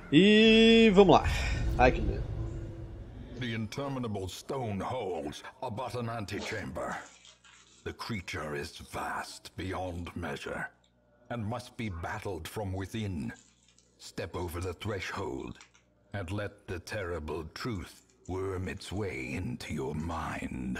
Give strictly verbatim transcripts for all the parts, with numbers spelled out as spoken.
E vamos lá. Ai que medo. The interminable stone holes are but an antechamber. The creature is vast beyond measure, and must be battled from within. Step over the threshold, and let the terrible truth worm its way into your mind.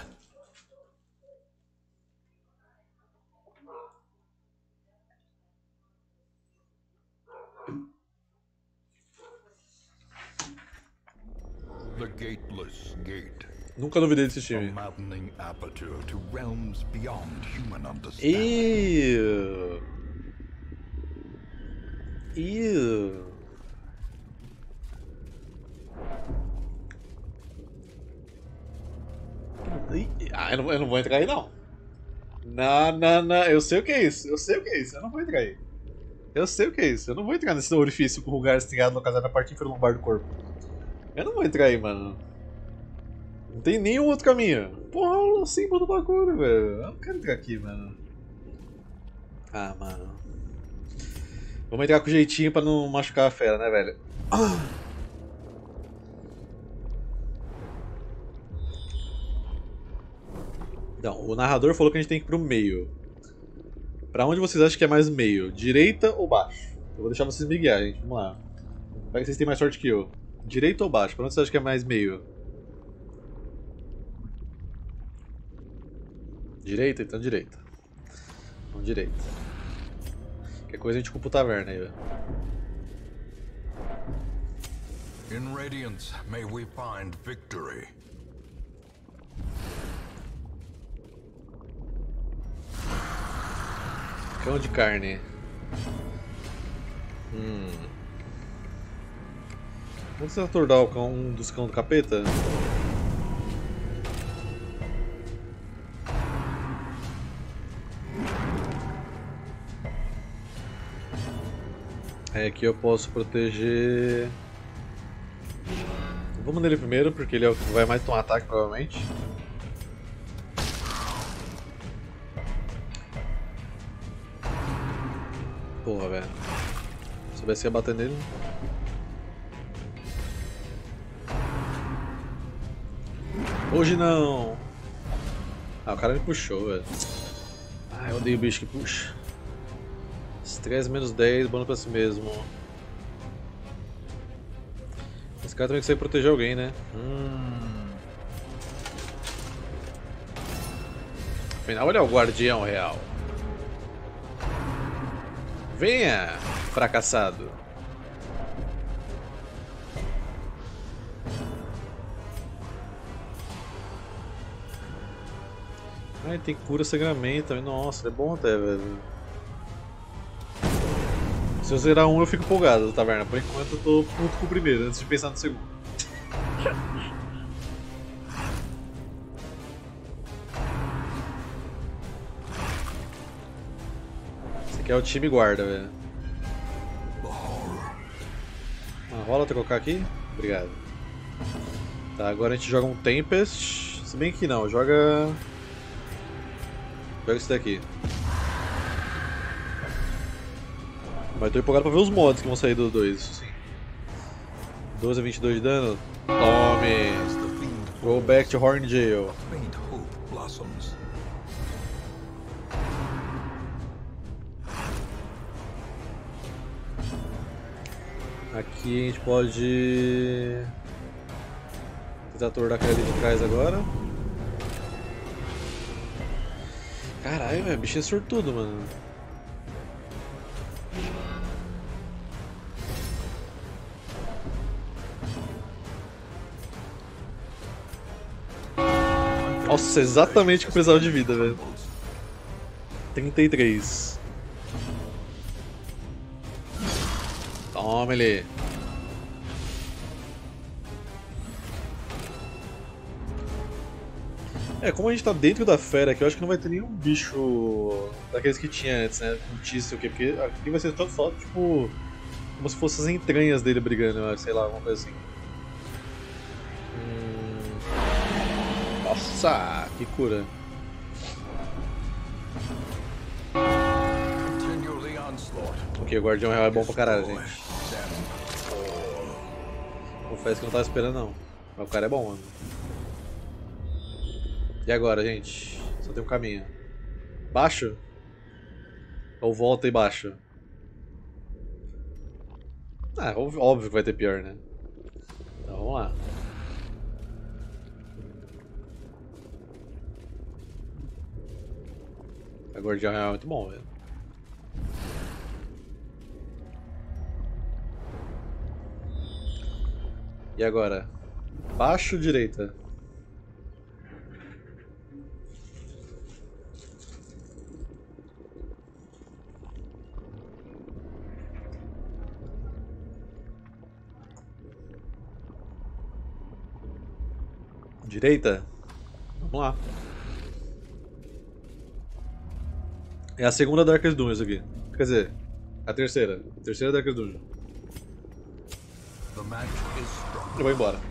The Gateless Gate. Nunca duvidei desse A time. maddening aperture to realms beyond human understanding. Ew. Ew. Ih, Ah, eu não, eu não vou entrar aí não. Não, não, não. Eu sei o que é isso. Eu sei o que é isso. Eu não vou entrar aí. Eu sei o que é isso. Eu não vou entrar nesse orifício com o lugar estigado localizado na parte inferior lombar do corpo. Eu não vou entrar aí, mano. Não tem nenhum outro caminho. Porra, o símbolo do bagulho, velho. Eu não quero entrar aqui, mano. Ah, mano. Vamos entrar com jeitinho pra não machucar a fera, né, velho? Então, o narrador falou que a gente tem que ir pro meio. Pra onde vocês acham que é mais meio? Direita ou baixo? Eu vou deixar vocês me guiar, gente. Vamos lá. Vai que vocês têm mais sorte que eu. Direita ou baixo? Pra onde vocês acham que é mais meio? Direita? Então direita. Então direita. Qualquer coisa a gente computa a taverna aí, velho. In Radiance, may we find victory. Cão de carne. Hum. Vamos tentar tornar o cão, um dos cães do capeta? É, aqui eu posso proteger... Vamos nele primeiro, porque ele é o que vai mais tomar ataque, provavelmente. Porra, velho. Se soubesse que ia bater nele... Hoje não! Ah, o cara me puxou, velho. Ah, eu odeio bicho que puxa. Estresse menos dez, bônus pra si mesmo. Esse cara também consegue proteger alguém, né? Hum. Afinal, ele é o guardião real. Venha, fracassado. Ah, ele tem cura sangramento também. Nossa, ele é bom até, velho. Se eu zerar um, eu fico empolgado, taverna. Por enquanto, eu tô puto com o primeiro, antes de pensar no segundo. Esse aqui é o time guarda, velho. Ah, rola pra colocar aqui? Obrigado. Tá, agora a gente joga um Tempest. Se bem que não, joga. Joga esse daqui. Mas tô empolgado pra ver os mods que vão sair dos dois, isso sim. doze a vinte e dois de dano. Tome! Go back to Horn Jail. Faint hope blossoms. Aqui a gente pode tentar tornar aquele ali de trás agora. Caralho, velho, bicho é sortudo, mano. Nossa, exatamente o que eu precisava de vida, velho. trinta e três. Toma ele. É, como a gente tá dentro da fera aqui, eu acho que não vai ter nenhum bicho daqueles que tinha antes, né? Cultista, o quê? Porque aqui vai ser só, só, tipo, como se fossem as entranhas dele brigando, eu acho, sei lá, alguma coisa assim. Hum... Nossa, que cura. Ok, o Guardião Real é bom pra caralho, gente. Confesso que eu não tava esperando não. Mas o cara é bom, mano. E agora, gente? Só tem um caminho. Baixo? Ou volta e baixo? Ah, óbvio que vai ter pior, né? Então vamos lá. A Guardião Real é muito bom, velho. E agora? Baixo ou direita? Direita? Vamos lá. É a segunda Darkest Dungeon aqui. Quer dizer, a terceira. A terceira Darkest Dungeon. Eu vou embora.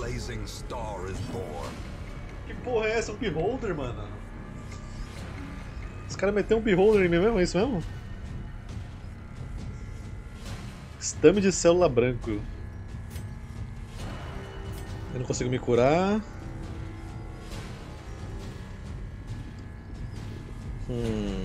Que porra é essa? Um beholder, mano? Os caras meteram um beholder em mim mesmo? É isso mesmo? Estame de célula branco. Eu não consigo me curar. Hum.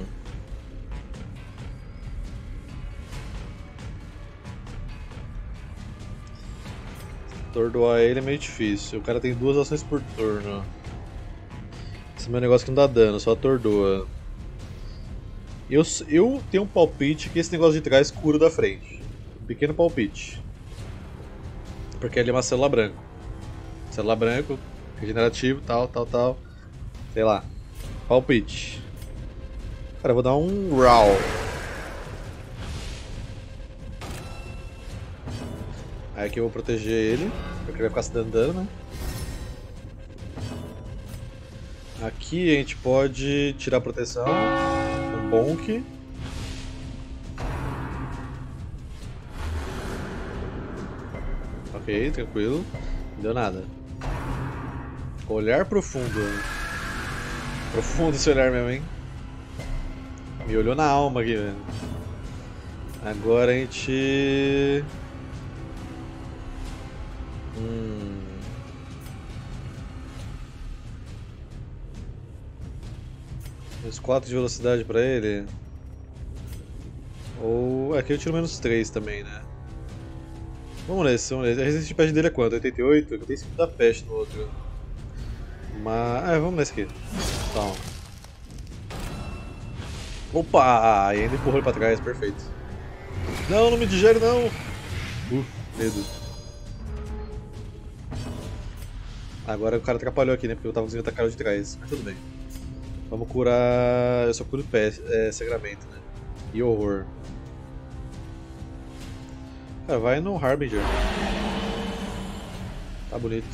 Atordoar ele é meio difícil. O cara tem duas ações por turno. Esse meu negócio que não dá dano, só atordoa. Eu, eu tenho um palpite que esse negócio de trás cura da frente. Um pequeno palpite. Porque ele é uma célula branco. Célula branco, regenerativo, tal, tal, tal. Sei lá. Palpite. Cara, eu vou dar um Raw. Aí aqui eu vou proteger ele, porque ele vai ficar se dando dano, né? Aqui a gente pode tirar a proteção, um bonk. Ok, tranquilo. Não deu nada. Olhar profundo. Profundo esse olhar mesmo, hein? Me olhou na alma aqui, velho. Agora a gente... Hum... Menos quatro de velocidade pra ele. Ou... Aqui eu tiro menos três também, né? Vamos nesse, vamos nesse. A resistência de peste dele é quanto? oitenta e oito? oitenta e cinco da peste no outro. Mas... É, vamos nesse aqui. Então... Opa! E ainda empurrou ele pra trás, perfeito. Não, não me digere não! Uh, medo. Agora o cara atrapalhou aqui, né? Porque eu tava conseguindo atacar ele de trás. Mas tudo bem. Vamos curar... Eu só curo pé, é, sangramento, né? E horror. Cara, vai no Harbinger. Tá bonito.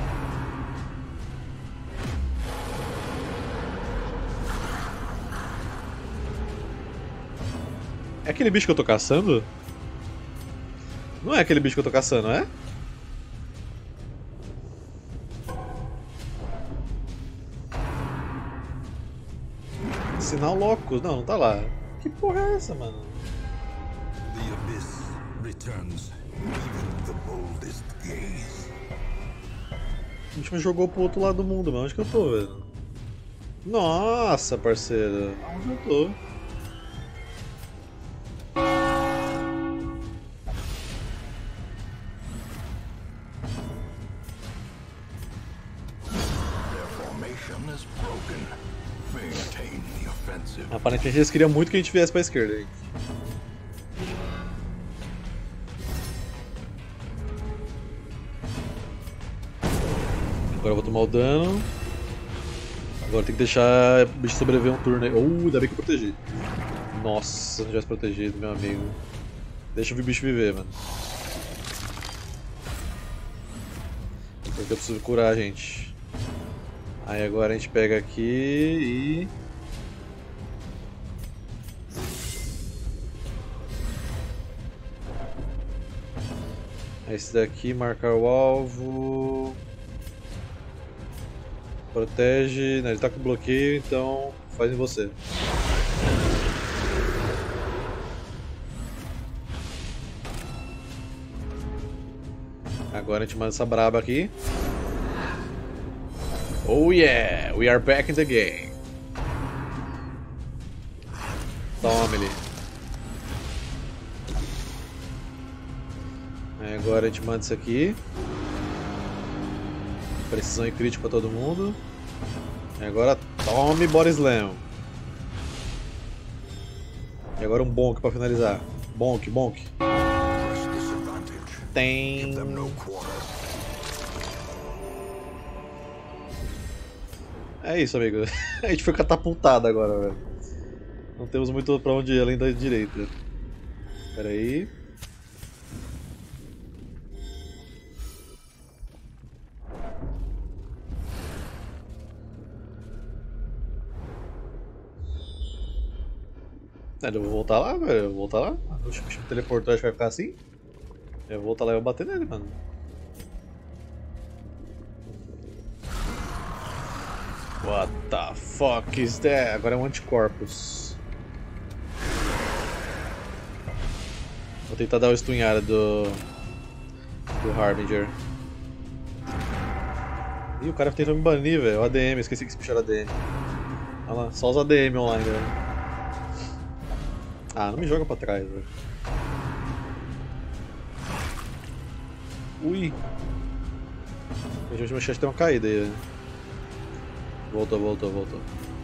É aquele bicho que eu tô caçando? Não é aquele bicho que eu tô caçando, é? Sinal Locus. Não, não tá lá. Que porra é essa, mano? The abyss returns even the boldest gaze. A gente me jogou pro outro lado do mundo, mas onde que eu tô, velho? Nossa, parceiro. Onde eu tô? Aparentemente eles queriam muito que a gente viesse pra esquerda aí. Agora eu vou tomar o dano. Agora tem que deixar o bicho sobreviver um turno aí. Uh, ainda bem que eu protegi. Nossa, se eu não tivesse protegido, meu amigo. Deixa o bicho viver, mano. Porque eu preciso curar a gente. Aí agora a gente pega aqui e... Esse daqui, marcar o alvo... Protege... Não, ele tá com bloqueio, então faz em você. Agora a gente manda essa braba aqui. Oh yeah, we are back in the game. Toma ele. Aí agora a gente manda isso aqui. Precisão e crítico pra todo mundo. E agora tome Body Slam. E agora um bonk pra finalizar. Bonk, bonk. Tem. É isso, amigo. A gente foi catapultado agora, velho. Não temos muito pra onde ir além da direita. Pera aí. É, eu vou voltar lá, velho. Eu vou voltar lá. O bicho teleportou, acho que vai ficar assim. Eu vou voltar lá e vou bater nele, mano. What the fuck is that? Agora é um anticorpos. Vou tentar dar o estunhada do. do Harbinger. Ih, o cara tentou me banir, velho. O A D M, esqueci que esse bicho era A D M. Olha lá, só os A D M online, velho. Ah, não me joga pra trás, velho. Ui! A gente vai ter uma caída aí, velho. Voltou, voltou, voltou.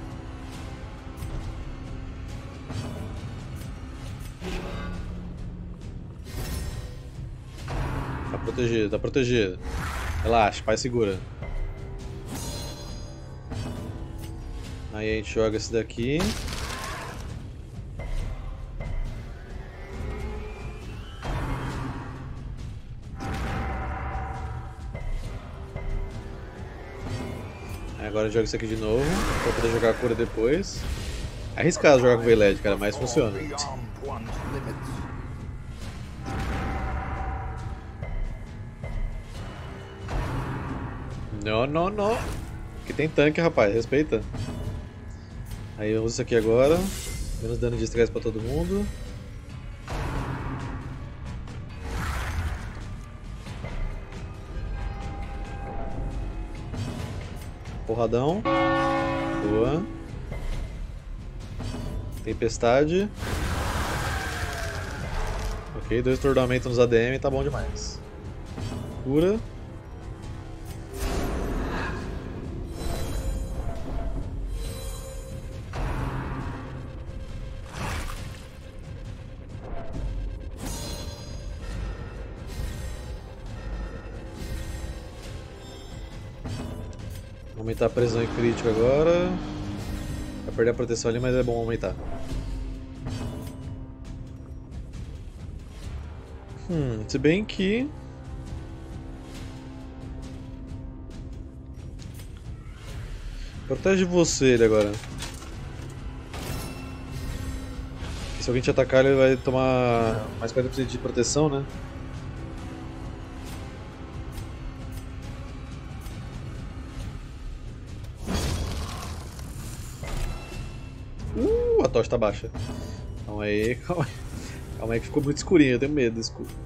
Tá protegido, tá protegido. Relaxa, pai segura. Aí a gente joga esse daqui. Agora joga isso aqui de novo, pra poder jogar a cura depois. É arriscado jogar com o V-L E D, cara, mas funciona. Não, não, não. Aqui tem tanque, rapaz, respeita. Aí eu uso isso aqui agora. Menos dano de estresse pra todo mundo. Porradão. Boa. Tempestade. Ok, dois tornamentos nos A D M, tá bom demais. Cura. Aumentar a prisão e crítico agora. Vai perder a proteção ali, mas é bom aumentar. Hum, se bem que... Protege você ele agora. Porque se alguém te atacar ele vai tomar mais quarenta por cento de proteção, né? Uh, a tocha tá baixa. Calma aí, calma aí. Calma aí que ficou muito escurinho, eu tenho medo desse escuro.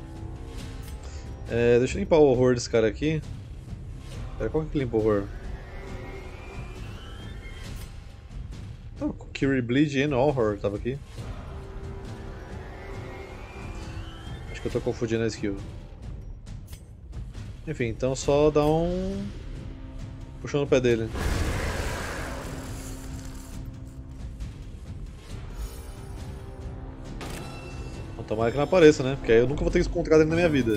É, deixa eu limpar o horror desse cara aqui. Pera, qual que limpa o horror? Oh, Curie Bleed and Horror tava aqui. Acho que eu tô confundindo a skill. Enfim, então só dá um... puxão no pé dele. Tomara que não apareça, né? Porque aí eu nunca vou ter encontrado ele na minha vida.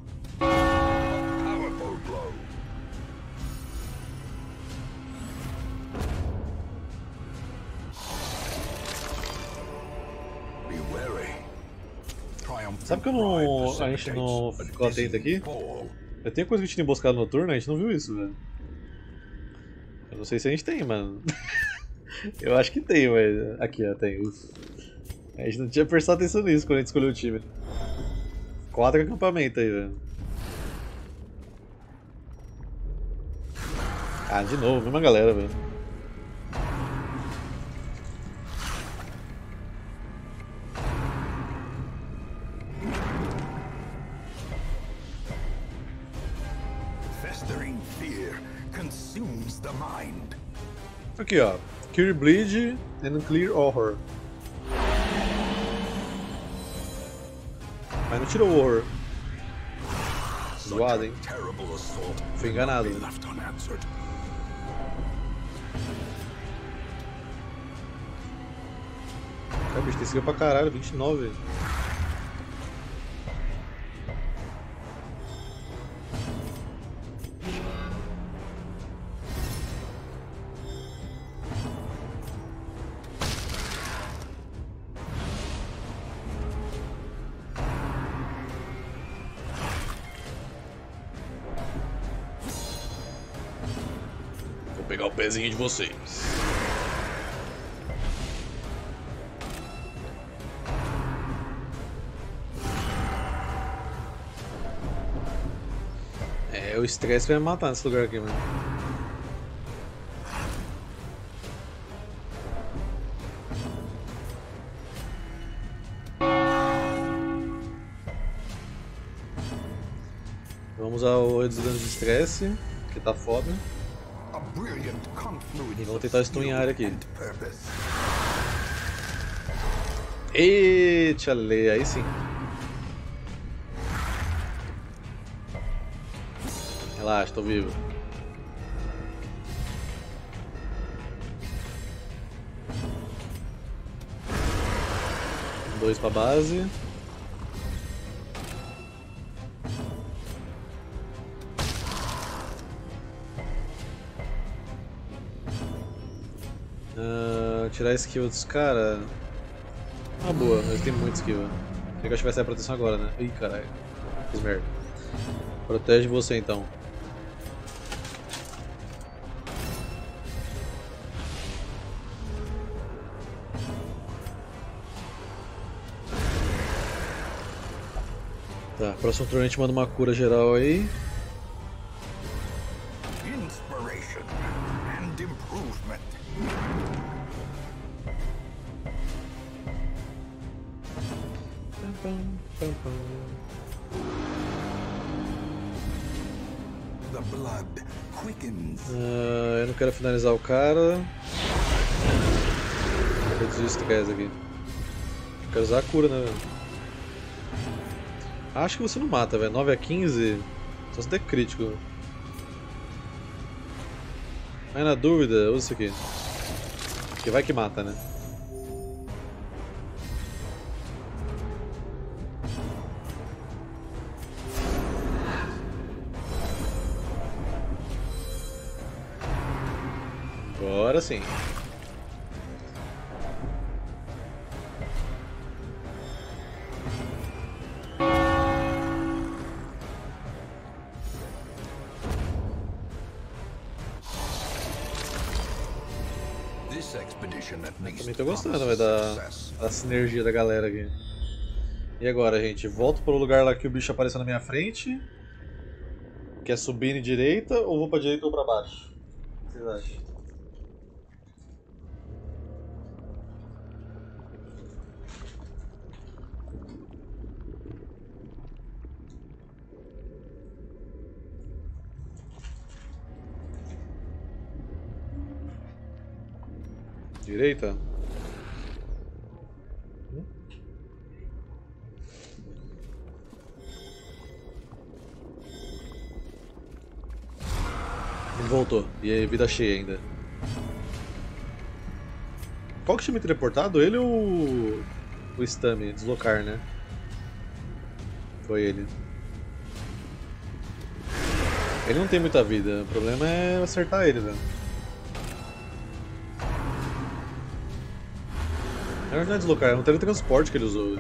Sabe que eu não, a gente não ficou atento aqui? Eu tenho coisa que tinha emboscado noturno, a gente não viu isso, velho. Eu não sei se a gente tem, mano. Eu acho que tem, mas... Aqui, ó, tem. Ufa. A gente não tinha prestado atenção nisso quando a gente escolheu o time. Quatro acampamentos aí, velho. Ah, de novo, mesma galera, velho. consumes the mind. Aqui, ó. Cure Bleed and Clear Horror. Mas não tirou o horror. Zoado, hein? Fui enganado. Né? Cara, bicho, tem skill pra caralho, vinte e nove. Vou pegar o pezinho de vocês. É, o estresse vai me matar nesse lugar aqui, mano. Vamos usar o reduzir dano de estresse, que tá foda. E vamos tentar stunhar aqui. Eita, lê, aí sim. Relaxa, tô vivo. Dois pra base. Uh, tirar a skill dos caras. Ah, boa, eles têm muito skill. Eu acho que vai sair a proteção agora, né? Ih, caralho. Fiz merda. Protege você então. Tá, próximo turno a gente manda uma cura geral aí. Inspiration and improvement. The blood quickens. Uh, eu não quero finalizar o cara. Vou reduzir o estresse aqui. Eu quero usar a cura, né, velho? Acho que você não mata, velho. nove a quinze. Só se der crítico. Mas na dúvida, usa isso aqui. Que vai que mata, né? Agora sim. Também tô gostando, vai dar a sinergia da galera aqui. E agora, gente? Volto pro lugar lá que o bicho apareceu na minha frente. Quer subir em direita ou vou pra direita ou pra baixo? O que vocês acham? Direita? Ele voltou. E aí, vida cheia ainda. Qual que tinha me teleportado? Ele ou o... o Stami? Deslocar, né? Foi ele. Ele não tem muita vida. O problema é acertar ele, velho. Na verdade, deslocar, é um teletransporte que ele usou.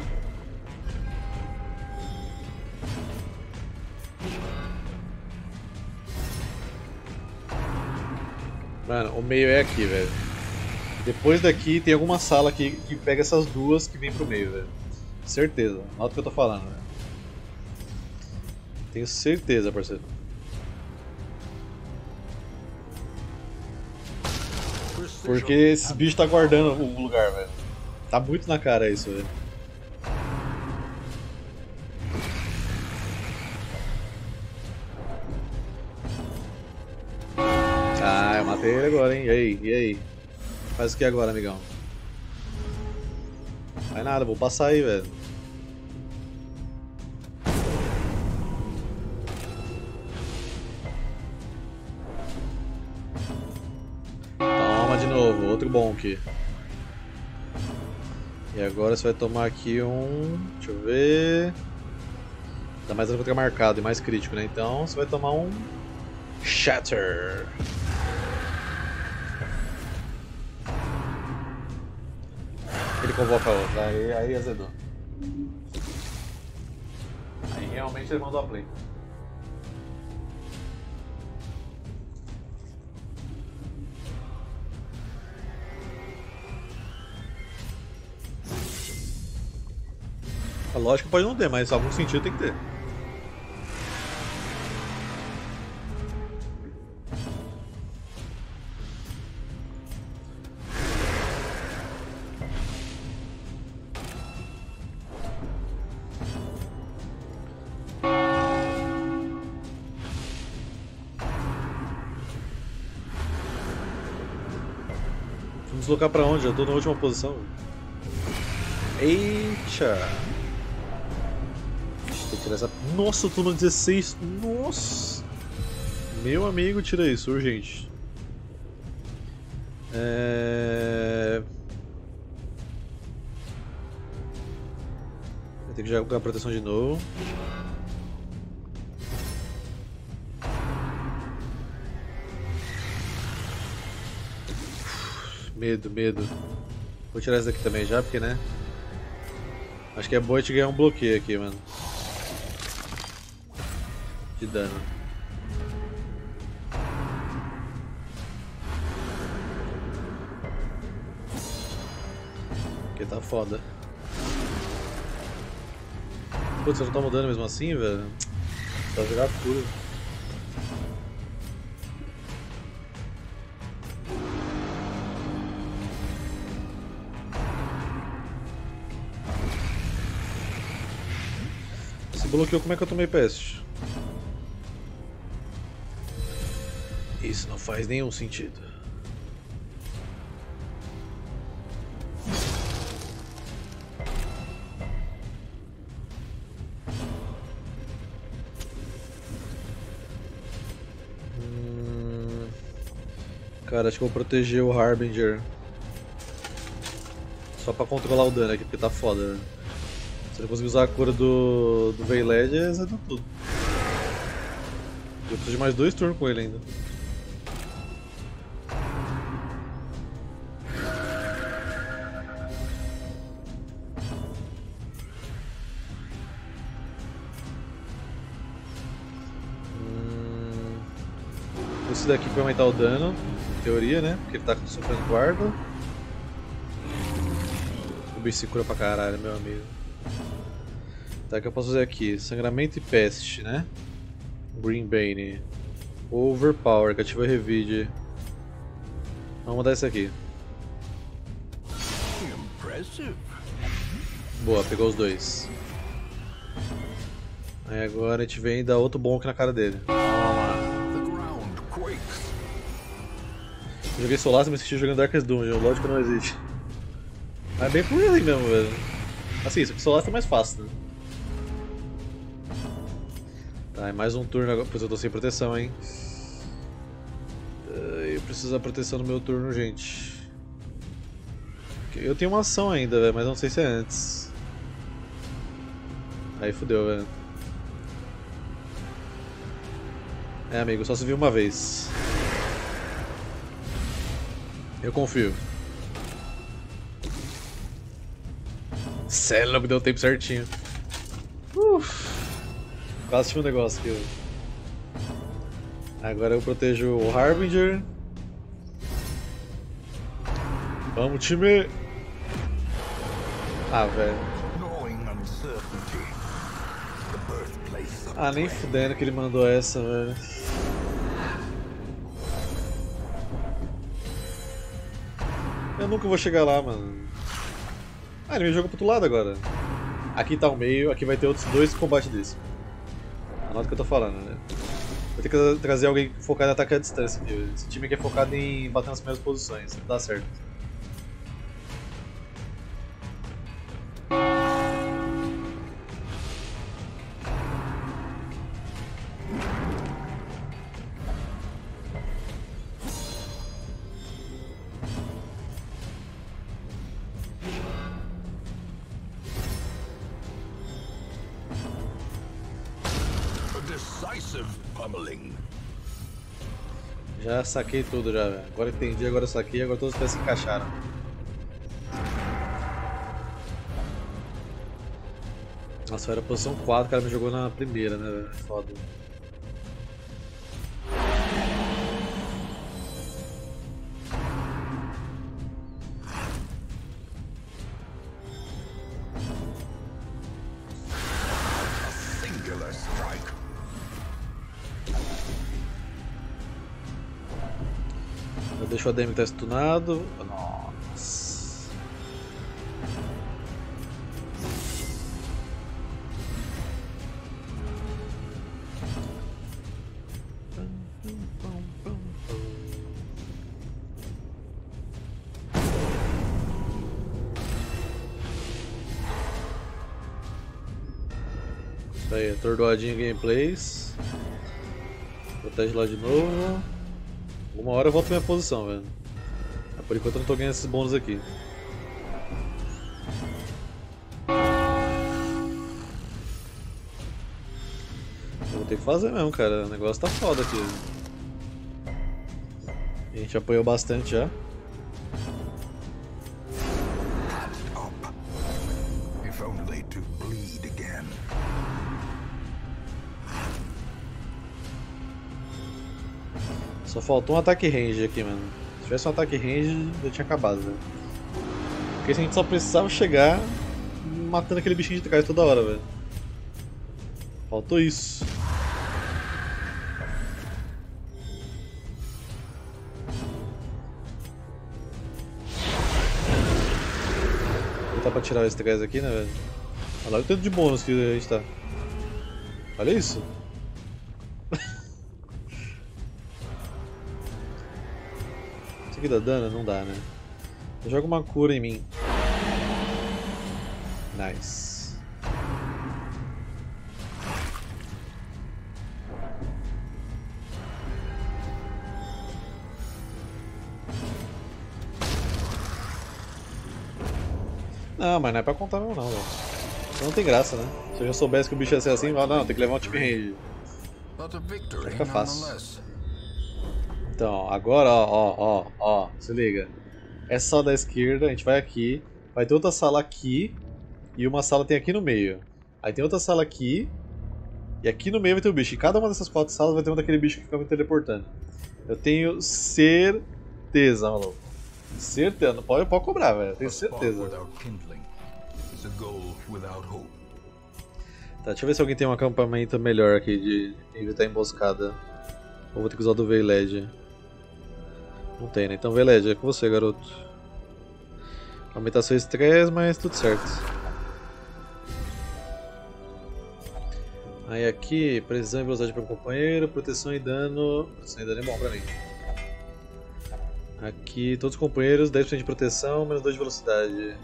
Mano, o meio é aqui, velho. Depois daqui tem alguma sala aqui que pega essas duas que vem pro meio, velho. Certeza. Nota o que eu tô falando, velho. Tenho certeza, parceiro. Porque esses bichos tá guardando o lugar, velho. Tá muito na cara isso, velho. Matei ele agora, hein? E aí? E aí? Faz o que agora, amigão? Vai nada, vou passar aí, velho. Toma de novo, outro bonk. E agora você vai tomar aqui um... Deixa eu ver... Dá mais dano contra marcado e mais crítico, né? Então você vai tomar um... Shatter. Ele convoca outro, aí, aí azedou. Aí realmente ele mandou a play. A lógica pode não ter, mas algum sentido tem que ter. Vamos deslocar pra onde? Eu tô na última posição. Eita! Tem que tirar essa... Nossa, eu tô no dezesseis. Nossa! Meu amigo, tira isso, urgente. É... Vai ter que já colocar a proteção de novo. Medo, medo. Vou tirar essa daqui também já, porque né? Acho que é bom a gente ganhar um bloqueio aqui, mano. De dano. Porque tá foda. Putz, você não tá mudando mesmo assim, velho? Vai virar puro. Se bloqueou, como é que eu tomei peste? Isso não faz nenhum sentido. Hum... Cara, acho que eu vou proteger o Harbinger. Só pra controlar o dano aqui, porque tá foda, né? Se eu conseguir usar a cura do, do Veiled, é exatamente tudo. Eu preciso de mais dois turnos com ele ainda. Hum, esse daqui vai aumentar o dano, em teoria, né? Porque ele tá sofrendo guarda. O bicho se cura pra caralho, meu amigo. Tá, o que eu posso fazer aqui? Sangramento e peste, né? Greenbane. Overpower, que ativa Revide. Vamos mudar esse aqui. Boa, pegou os dois. Aí agora a gente vem e dá outro bonk na cara dele. Eu joguei Solas, mas esqueci jogando Darkest Dungeon, lógico que não existe. Mas é bem por aí mesmo, velho. Assim, isso aqui Solas tá mais fácil, né? Tá, é mais um turno agora, pois eu tô sem proteção, hein. Eu preciso da proteção no meu turno, gente. Eu tenho uma ação ainda, velho, mas não sei se é antes. Aí fudeu, velho. É, amigo, só se viu uma vez. Eu confio. Cê é louco, deu tempo certinho. Uff. Quase tinha um negócio aqui. Agora eu protejo o Harbinger. Vamos, time! Ah, velho. Ah, nem fudendo que ele mandou essa, velho. Eu nunca vou chegar lá, mano. Ah, ele me jogou pro outro lado agora. Aqui tá o meio, aqui vai ter outros dois combates desse. Anota o que eu tô falando, né? Vou ter que trazer alguém focado em ataque à distância aqui. Esse time aqui é focado em bater nas primeiras posições, não dá certo. Já saquei tudo já, velho. Agora entendi, agora eu saquei, agora todas as peças se encaixaram. Nossa, era a posição quatro, o cara me jogou na primeira, né, velho? Foda. Deixa o A D M estar stunado. Nossa. Isso aí, atordoadinho gameplays. Protege lá de novo. Uma hora eu volto pra minha posição, velho. Por enquanto eu não tô ganhando esses bônus aqui. Eu vou ter que fazer mesmo, cara. O negócio tá foda aqui. A gente apoiou bastante já. Só faltou um ataque range aqui, mano. Se tivesse um ataque range, já tinha acabado, velho. Porque a gente só precisava chegar matando aquele bichinho de trás toda hora, velho. Faltou isso. Vou tentar pra tirar esse trás aqui, né, velho? Olha lá o tanto de bônus que a gente tá. Olha isso. Isso aqui dá dano? Não dá, né? Joga uma cura em mim. Nice. Não, mas não é pra contar mesmo não, velho. Então não tem graça, né? Se eu já soubesse que o bicho ia ser assim, não, não, tem que levar um time range. Vai ficar fácil. Então, agora, ó, ó, ó, ó, se liga. Essa sala da esquerda, a gente vai aqui, vai ter outra sala aqui, e uma sala tem aqui no meio. Aí tem outra sala aqui, e aqui no meio vai ter o bicho. E cada uma dessas quatro salas vai ter um daquele bicho que fica me teleportando. Eu tenho certeza, maluco. Certeza, não pode, pode cobrar, velho. Tenho certeza. Tá, deixa eu ver se alguém tem um acampamento melhor aqui de evitar emboscada. Ou vou ter que usar do Veiled. Não tem, né? Então Veiled, é com você, garoto. Aumentar seu estresse, mas tudo certo. Aí aqui, precisão e velocidade para o companheiro, proteção e dano. Proteção e dano é bom pra mim. Aqui, todos os companheiros, dez por cento de proteção, menos dois de velocidade.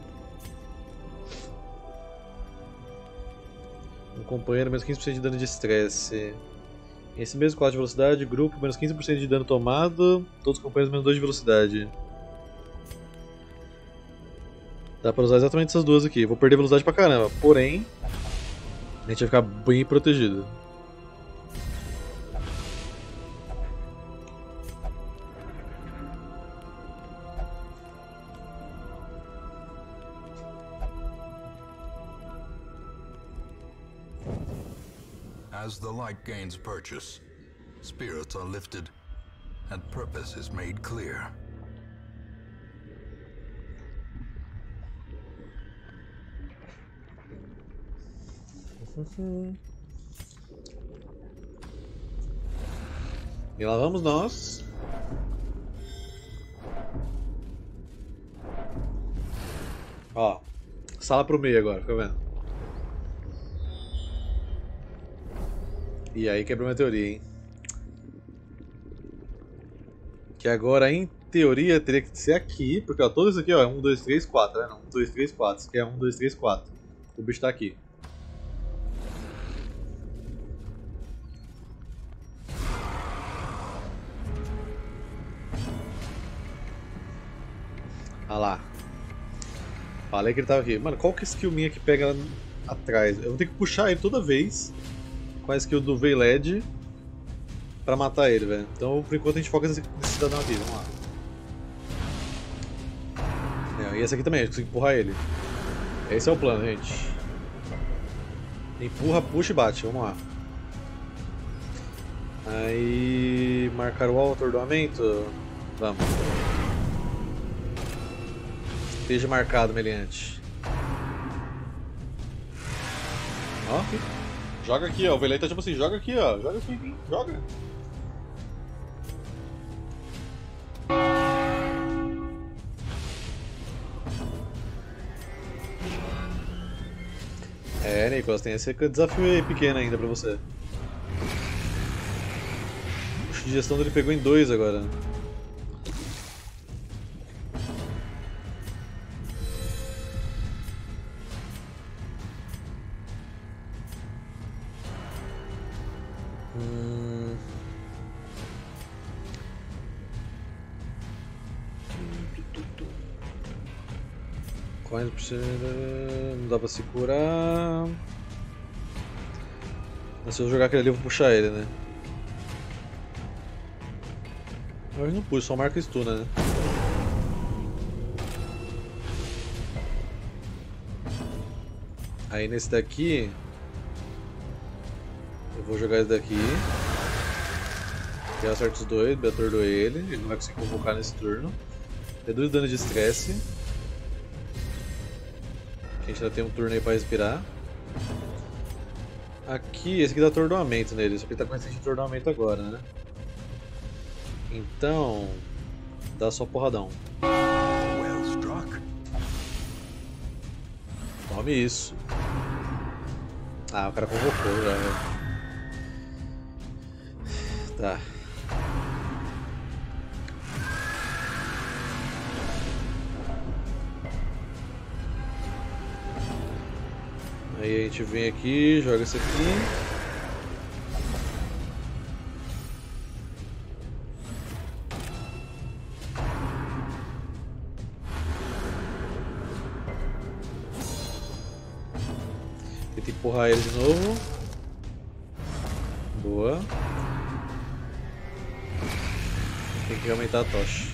Um companheiro, menos quinze por cento de dano de estresse. Esse mesmo quadro de velocidade, grupo, menos quinze por cento de dano tomado, todos os companheiros menos dois de velocidade. Dá pra usar exatamente essas duas aqui. Vou perder velocidade pra caramba, porém a gente vai ficar bem protegido. As the light gains purchase, spirits are lifted, and purpose is made clear. E lá vamos nós. Ó, sala pro meio agora, fica vendo? E aí quebrou minha teoria, hein? Que agora, em teoria, teria que ser aqui, porque ó, todo isso aqui ó, é um, dois, três, quatro, né? Não, um, dois, três, quatro. Isso aqui é um, dois, três, quatro. O bicho tá aqui. Ah lá. Falei que ele tava aqui. Mano, qual que é a skill minha que pega atrás? Eu vou ter que puxar ele toda vez com a skill do Veiled pra matar ele, velho. Então, por enquanto, a gente foca nesse, nesse cidadão aqui. Vamos lá. É, e esse aqui também, a gente consegue empurrar ele. Esse é o plano, gente. Empurra, puxa e bate. Vamos lá. Aí... marcar o atordoamento. Vamos. Esteja marcado, meliante. Ó, aqui. Joga aqui, ó. O Velei tá tipo assim, joga aqui, ó. Joga aqui, aqui. Joga. É, Nicolas, tem esse desafio aí pequeno ainda pra você. A digestão dele pegou em dois agora. Hum... Coins precisa... não dá pra se curar. Mas se eu jogar aquele ali eu vou puxar ele, né? Mas não puxa, só marca stun, né? Aí nesse daqui eu vou jogar esse daqui. Eu acerto os dois, atordoei ele, ele não vai conseguir convocar nesse turno. Reduz o dano de estresse. A gente ainda tem um turno aí pra respirar. Aqui, esse aqui dá atordoamento nele, só que ele tá com esse de atordoamento agora, né? Então, dá só porradão. Tome isso. Ah, o cara convocou já. Tá. Aí a gente vem aqui, joga esse aqui. Tenta empurrar ele de novo. Boa. Tem que aumentar a tocha.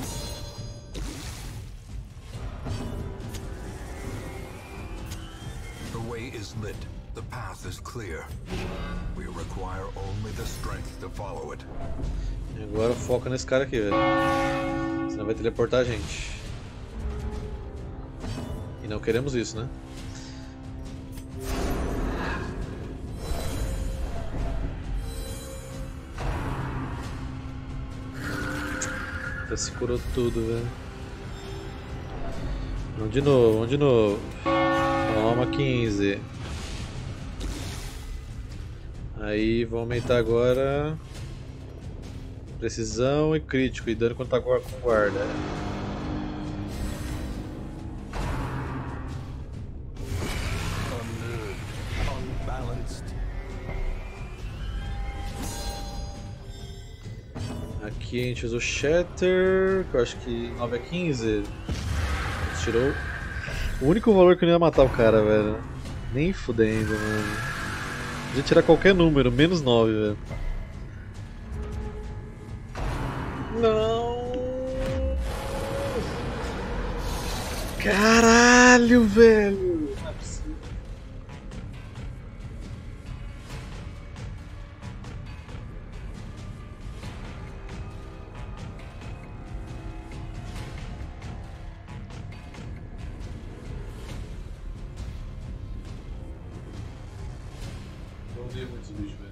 The way is lit. The path is clear. We require only the strength to follow it. E agora foca nesse cara aqui, velho. Senão vai teleportar a gente. E não queremos isso, né? Já se curou tudo, velho. Vamos de novo, vamos de novo. Toma quinze. Aí vou aumentar agora precisão e crítico e dano quando tá com guarda. Aqui a gente usa o Shatter, que eu acho que nove a quinze. Tirou o único valor que eu não ia matar o cara, velho. Nem fudendo, mano. Podia tirar qualquer número, menos nove, velho. Não! Caralho, velho! Não é possível. Não vi muitos bichos, velho.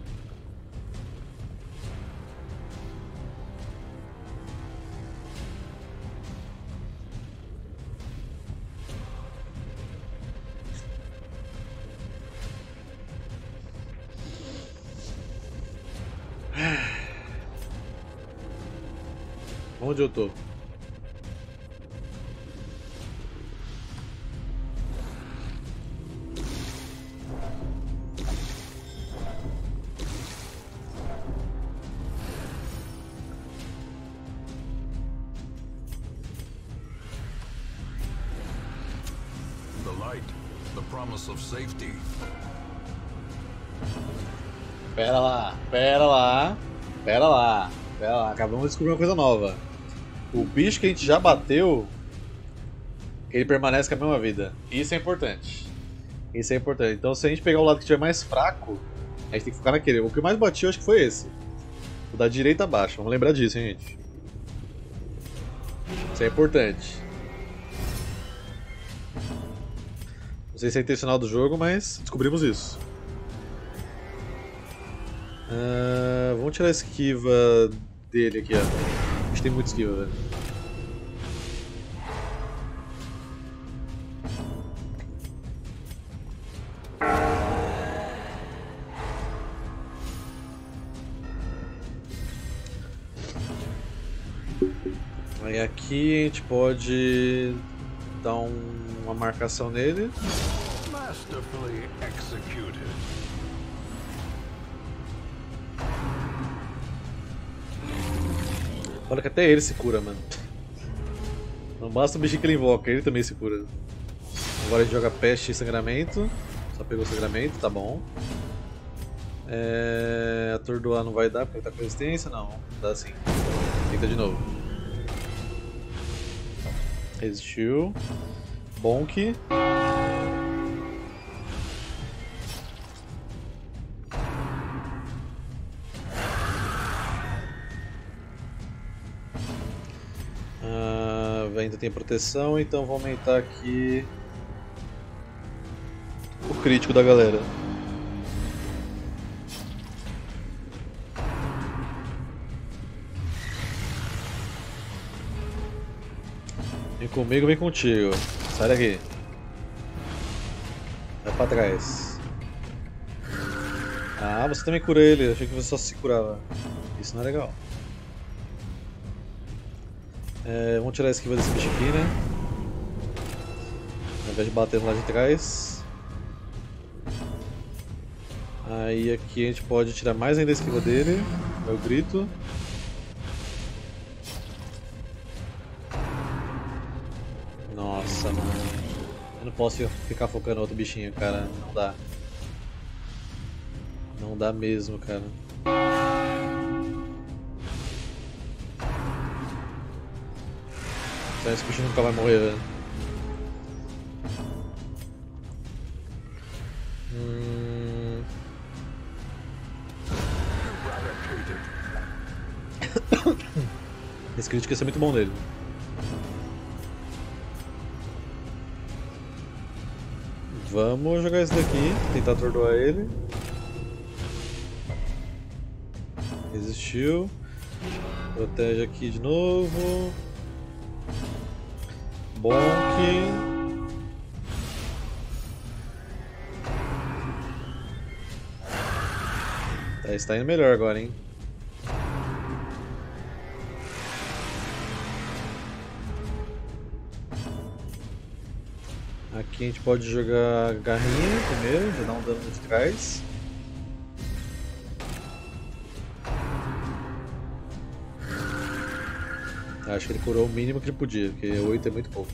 Onde eu tô? The light, the promise of safety. Pera lá, pera lá, pera lá, pera lá. Acabamos de descobrir uma coisa nova. O bicho que a gente já bateu, ele permanece com a mesma vida. Isso é importante. Isso é importante. Então, se a gente pegar o lado que estiver mais fraco, a gente tem que focar naquele. O que mais bateu, acho que foi esse. O da direita abaixo. Vamos lembrar disso, hein, gente. Isso é importante. Não sei se é intencional do jogo, mas descobrimos isso. Uh, vamos tirar a esquiva dele aqui, ó. A gente tem muita esquiva, velho. Aí aqui a gente pode dar um, uma marcação nele. Masterfully executed. Olha que até ele se cura, mano. Não basta o bichinho que ele invoca, ele também se cura. Agora a gente joga peste e sangramento. Só pegou sangramento, tá bom. É... Atordoar não vai dar porque ele tá com resistência, não. Dá sim. Tenta de novo. Resistiu. Bonk. Ah, ainda tem proteção, então vou aumentar aqui o crítico da galera. Vem comigo, vem contigo. Sai daqui. Vai pra trás. Ah, você também cura ele. Eu achei que você só se curava. Isso não é legal. É, vamos tirar a esquiva desse bicho aqui, né? Ao invés de bater lá de trás. Aí aqui a gente pode tirar mais ainda a esquiva dele. Eu grito. Nossa, mano. Eu não posso ficar focando no outro bichinho, cara. Não dá. Não dá mesmo, cara. Então esse bichinho nunca vai morrer, velho. Hum... Esse crítico ia ser muito bom nele. Vamos jogar esse daqui, tentar atordoar ele. Resistiu. Protege aqui de novo. Bonk. Tá, está indo melhor agora, hein? Aqui a gente pode jogar garrinha primeiro, já dá um dano de trás. Acho que ele curou o mínimo que ele podia, porque oito é muito pouco.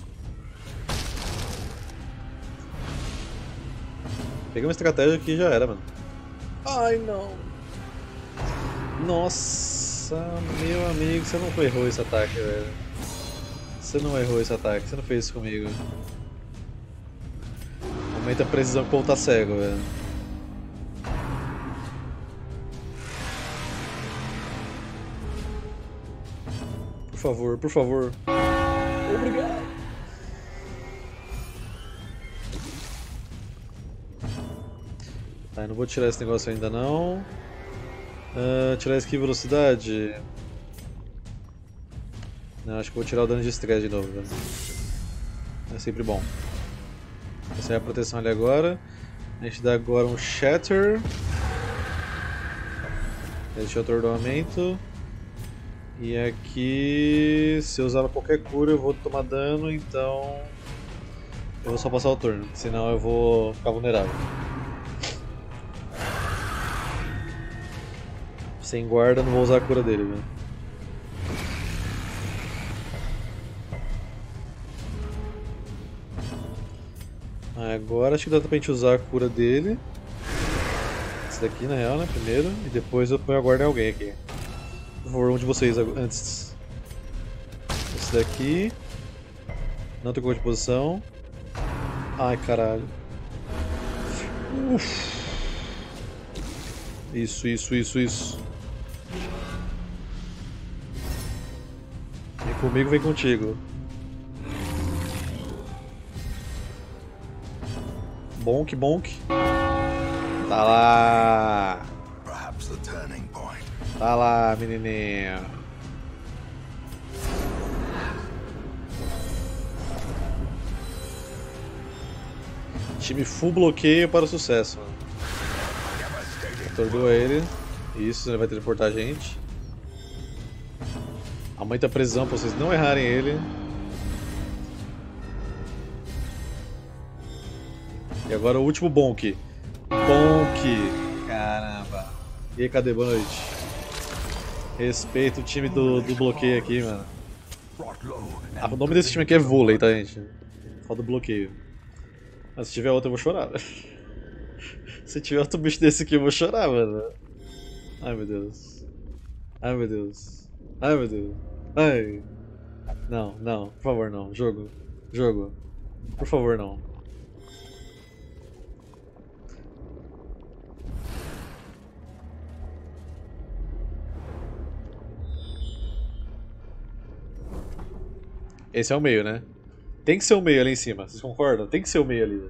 Peguei uma estratégia aqui e já era, mano. Ai não! Nossa, meu amigo, você não errou esse ataque, velho. Você não errou esse ataque, você não fez isso comigo. Aumenta a precisão que o povo tá cego, velho. Por favor, por favor. Obrigado. Tá, eu não vou tirar esse negócio ainda não. Uh, tirar esquiva e velocidade. Não, acho que vou tirar o dano de estresse de novo, velho. É sempre bom. Essa é a proteção ali agora. A gente dá agora um Shatter. Esse é o atordoamento. E aqui, se eu usar qualquer cura eu vou tomar dano, então eu vou só passar o turno, senão eu vou ficar vulnerável. Sem guarda, não vou usar a cura dele, velho. Agora acho que dá pra gente usar a cura dele. Esse daqui na real, né? Primeiro, e depois eu ponho a guarda em alguém aqui. Por favor, um de vocês antes. Esse daqui. Não trocou de posição. Ai, caralho. Uf. Isso, isso, isso, isso. Vem comigo, vem contigo. Bonk, bonk. Tá lá. Tá lá, menininho. Time full bloqueio para o sucesso. Atordoa ele. Isso, ele vai teleportar a gente. Aumenta a precisão para vocês não errarem ele. E agora o último bonk. Bonk. Caramba. E aí, cadê? Boa noite. Respeita o time do, do bloqueio aqui, mano. Ah, o nome desse time aqui é vôlei, tá, gente? Só do bloqueio. Mas se tiver outro eu vou chorar. Se tiver outro bicho desse aqui eu vou chorar, mano. Ai, meu Deus. Ai, meu Deus. Ai, meu Deus. Ai. Não, não. Por favor, não. Jogo. Jogo. Por favor, não. Esse é o meio, né? Tem que ser o meio ali em cima, vocês concordam? Tem que ser o meio ali.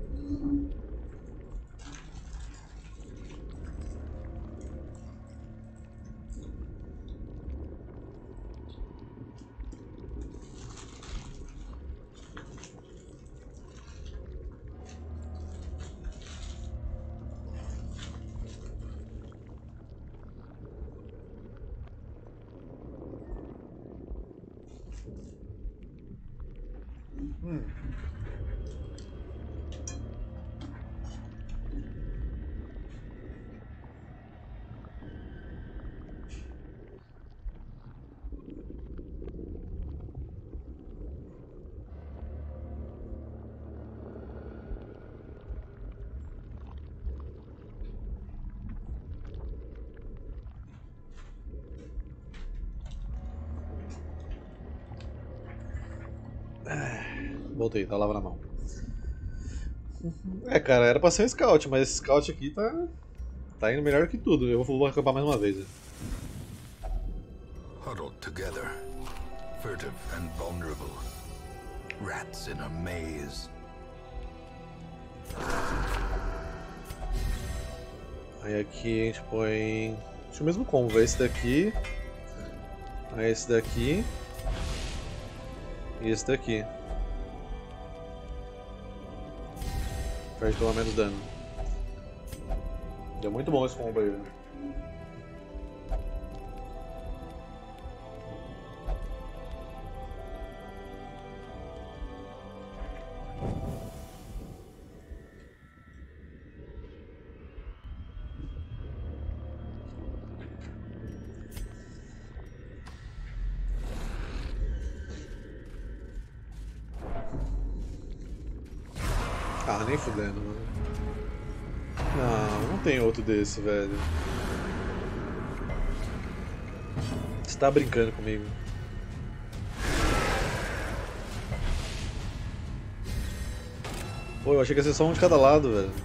Hum. Voltei, tá lava na mão. É, cara, era pra ser um scout, mas esse scout aqui tá. tá indo melhor que tudo. Eu vou acabar mais uma vez. Né? Huddled together, furtive and vulnerable. Rats in a maze. Aí aqui a gente põe. Acho o mesmo combo, esse daqui. Aí esse daqui. E esse daqui. Pra gente tomar menos dano. Deu muito bom esse combo aí. Né? Ah, nem fudendo, mano. Não, não tem outro desse, velho. Você tá brincando comigo. Pô, eu achei que ia ser só um de cada lado, velho.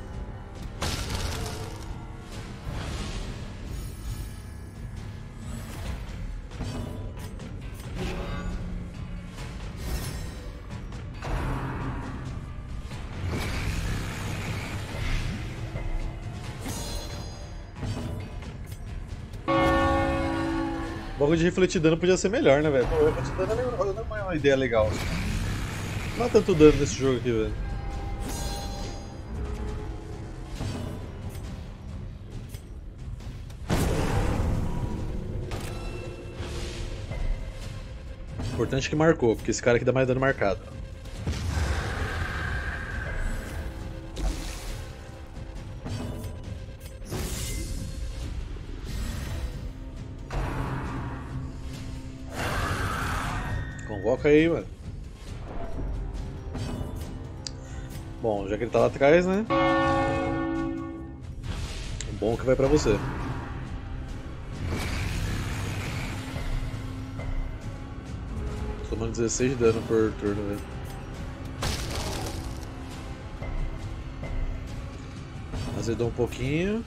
O bagulho de refletir dano podia ser melhor, né, velho? Pô, refletir dano não é uma ideia legal. Não dá tanto dano nesse jogo aqui, velho. Importante que marcou, porque esse cara aqui dá mais dano marcado. Convoca aí, mano. Bom, já que ele tá lá atrás, né? Bom que vai pra você. Tomando dezesseis de dano por turno, velho. Azedou um pouquinho.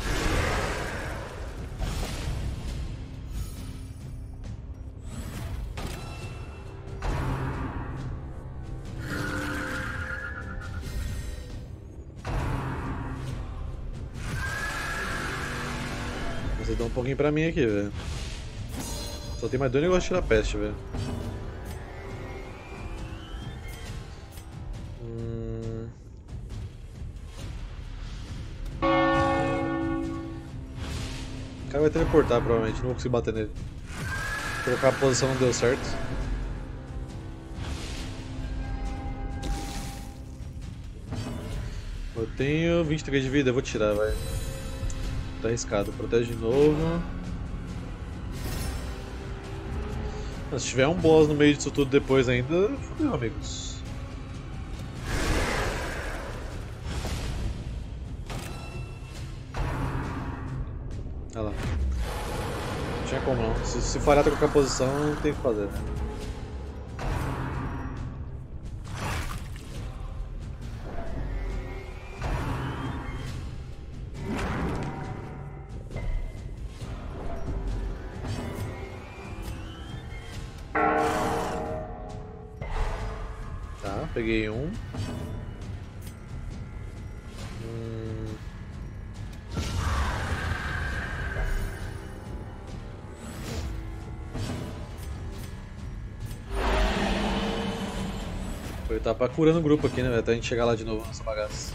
Azedou um pouquinho pra mim aqui, velho. Só tem mais dois negócios de tirar peste, velho. O cara vai teleportar, provavelmente, não vou conseguir bater nele. Trocar a posição não deu certo. Eu tenho vinte e três de vida, eu vou tirar, vai. Tá arriscado, protege de novo. Mas se tiver um boss no meio disso tudo depois ainda, fodeu, amigos. Olha lá. Não tinha como não. Se, se falhar trocar a posição, não tem o que fazer, né? Tá, peguei um. Hum... Foi tapa curando o grupo aqui, né? Até a gente chegar lá de novo nessa bagaça.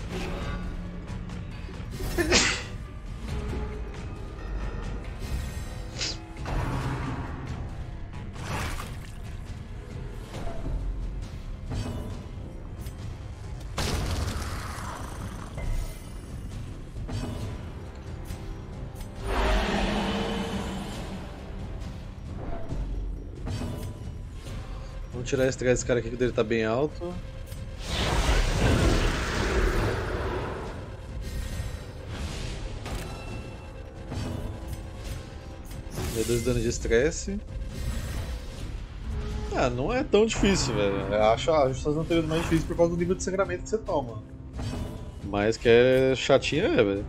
Vamos tirar esse desse cara aqui que dele tá bem alto. Deu dois dano de estresse. Ah, não é tão difícil, velho. Eu acho as suas anteriores mais difíceis por causa do nível de sangramento que você toma. Mas que é chatinha, é, velho.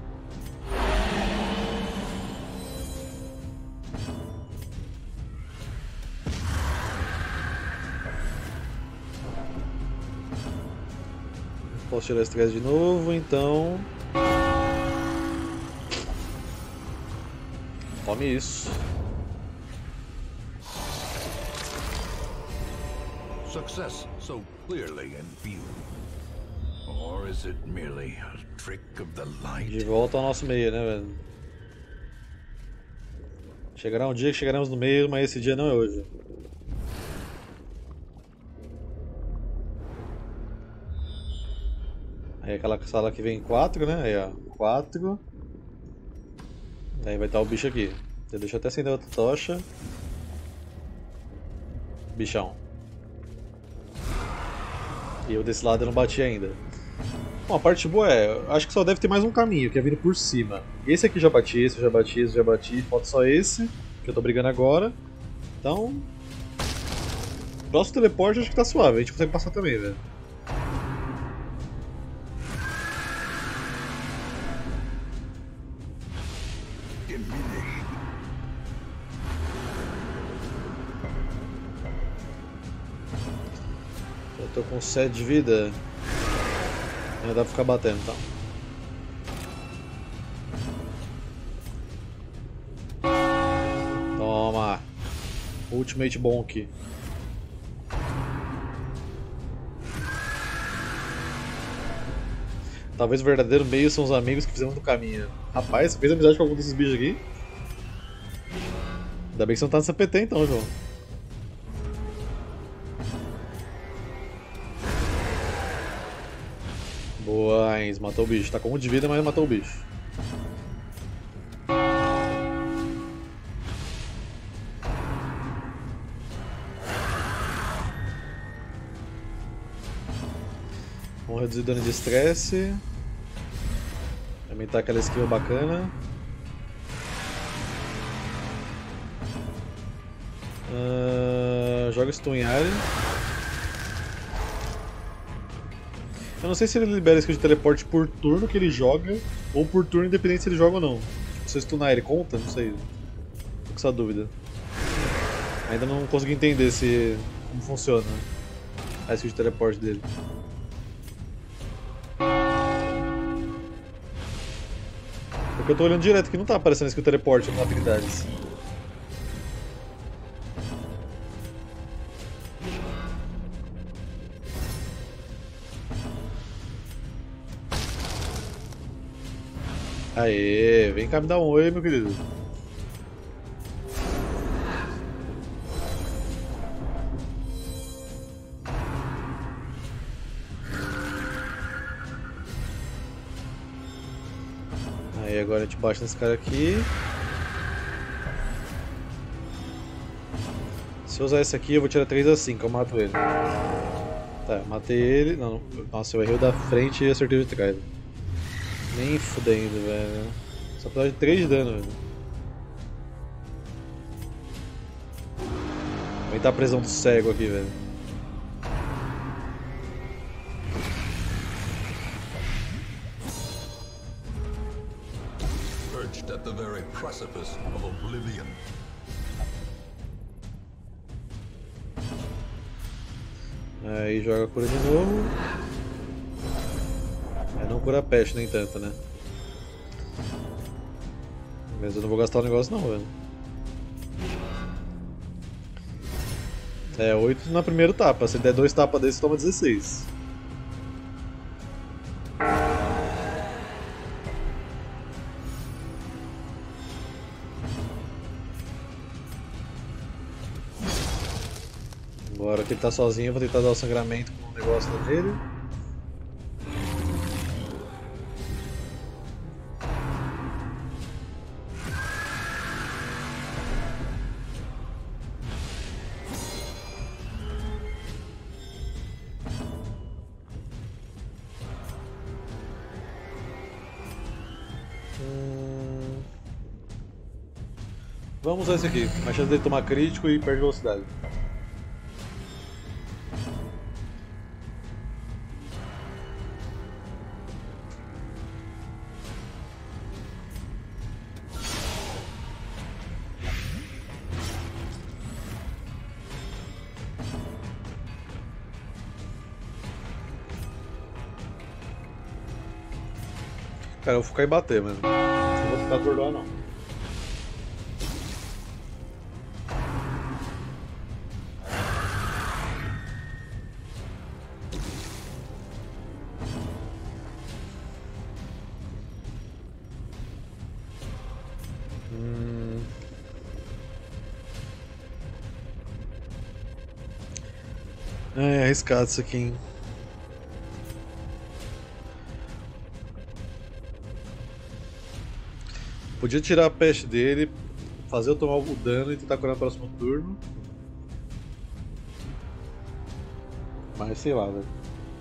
Posso tirar esse estresse de novo, então... Tome isso. Success so clearly in view. Or is it merely a trick of the light? De volta ao nosso meio, né, velho? Chegará um dia que chegaremos no meio, mas esse dia não é hoje. Aí aquela sala que vem quatro, né? Aí ó, quatro. Aí vai estar o bicho aqui. Deixa eu até acender outra tocha. Bichão. E eu desse lado eu não bati ainda. Bom, a parte boa é, acho que só deve ter mais um caminho, que é vindo por cima. Esse aqui já bati, esse já bati, esse já bati, falta só esse, que eu tô brigando agora. Então... Próximo teleporte acho que tá suave, a gente consegue passar também, velho. Eu tô com sete de vida. Ainda dá pra ficar batendo, então. Toma! Ultimate Bonk. Talvez o verdadeiro meio são os amigos que fizemos no caminho. Rapaz, você fez amizade com algum desses bichos aqui? Ainda bem que você não tá nessa P T então, João. Boa, Enz, matou o bicho. Tá com um de vida, mas matou o bicho. Vamos reduzir dano de estresse. Aumentar aquela skill bacana. Uh, joga stun em área. Eu não sei se ele libera skill de teleporte por turno que ele joga ou por turno independente se ele joga ou não. Tipo, se eu stunar ele conta? Não sei. Tô com essa dúvida. Ainda não consegui entender se como funciona a skill de teleporte dele. Porque eu tô olhando direto que não tá aparecendo skill de teleporte nas habilidades. Aê, vem cá me dar um oi, meu querido. Aí agora a gente bate nesse cara aqui. Se eu usar esse aqui eu vou tirar três a cinco, eu mato ele. Tá, eu matei ele. Não, nossa, eu errei o da frente e acertei o de trás. Nem fudendo, velho. Só precisava de três de dano, velho. Aumentar a prisão do cego aqui, velho. Perched at the very precipice of oblivion. Aí joga a cura de novo. É, não cura a peste nem tanto, né? Mas eu não vou gastar o negócio não, velho. É, oito na primeira tapa. Se der dois tapas desse, toma dezesseis. Agora que ele tá sozinho, eu vou tentar dar o sangramento com o negócio dele. Hum... Vamos usar esse aqui. A chance dele tomar crítico e perde velocidade. Cara, eu vou ficar e bater, mano. Não vou ficar atordoar, não. Hum... É arriscado isso aqui, hein? Podia tirar a peste dele, fazer eu tomar o dano e tentar curar no próximo turno. Mas sei lá, velho.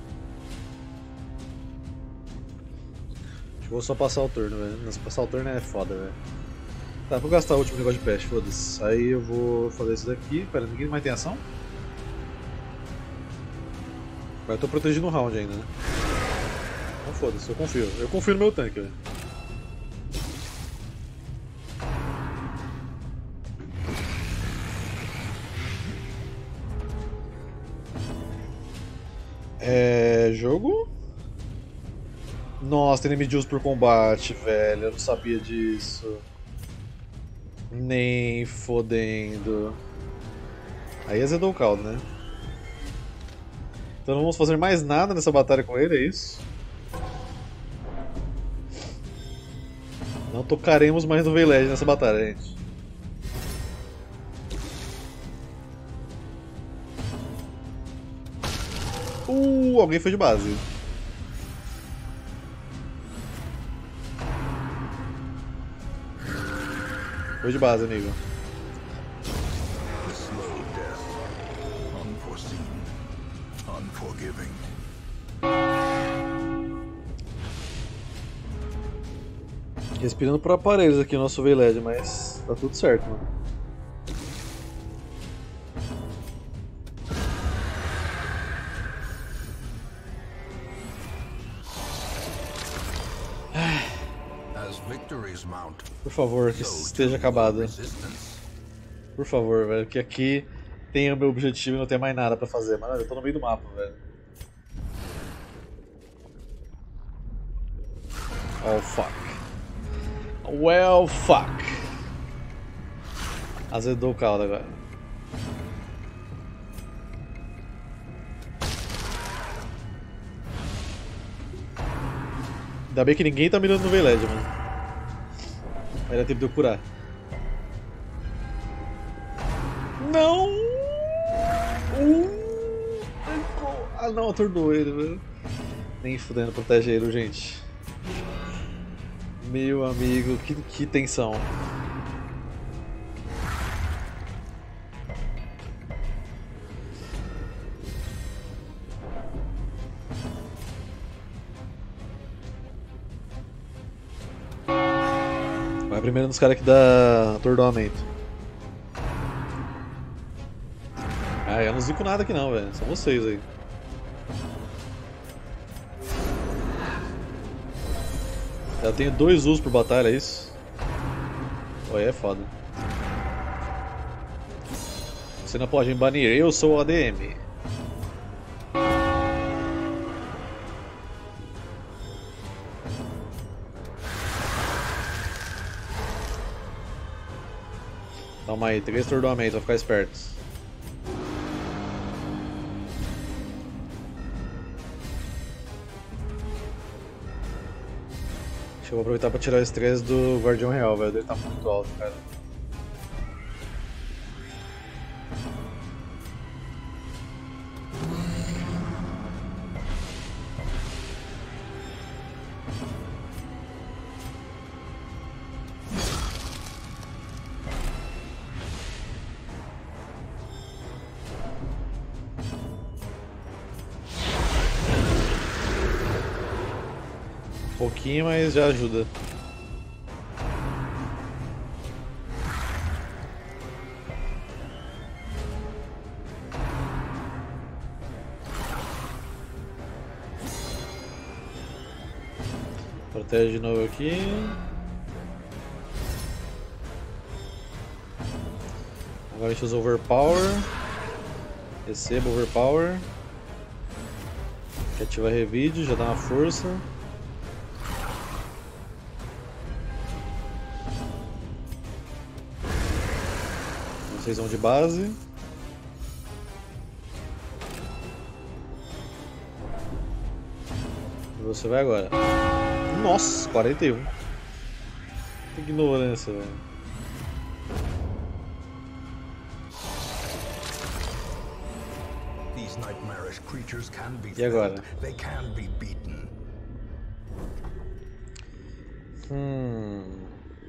Acho que vou só passar o turno, velho. Mas passar o turno é foda, velho. Tá, vou gastar o último negócio de peste, foda-se. Aí eu vou fazer isso daqui. Pera, ninguém mais tem ação? Mas eu tô protegendo o round ainda, né? Então foda-se, eu confio. Eu confio no meu tanque, velho. É... jogo? Nossa, tem inimigo justo por combate, velho. Eu não sabia disso. Nem fodendo. Aí azedou o caldo, né? Então não vamos fazer mais nada nessa batalha com ele, é isso? Não tocaremos mais no Veiled nessa batalha, gente. Uh, alguém foi de base. Foi de base, amigo. Slow death, unforeseen, unforgiving. Respirando por aparelhos aqui o nosso V L E D, mas tá tudo certo, mano. Por favor, que isso esteja acabado. Por favor, velho, que aqui tem o meu objetivo e não tem mais nada pra fazer. Mano, eu tô no meio do mapa, velho. Oh, fuck. Well, fuck. Azedou o caldo agora. Ainda bem que ninguém tá mirando no V L E D, mano. Vai dar tempo de eu curar. Não! Uh, ah não, atordoou ele, velho. Nem fudendo, protege ele, gente. Meu amigo, que, que tensão. Vai primeiro nos caras que dá atordoamento. Ah, eu não zico nada aqui não, velho. São vocês aí. Eu tenho dois usos por batalha, é isso? Olha, é foda. Você não pode me banir, eu sou o A D M. Toma aí, três atordoamentos, vou ficar esperto. Eu vou aproveitar pra tirar o estresse do Guardião Real, velho. Ele tá muito alto, cara. Um pouquinho, mas já ajuda. Protege de novo aqui. Agora a gente usa Overpower. Receba Overpower. Que ativa Revide, já dá uma força. Vocês vão de base. E você vai agora. Nossa, quarenta e um. Que ignorância, velho. E agora? Hum...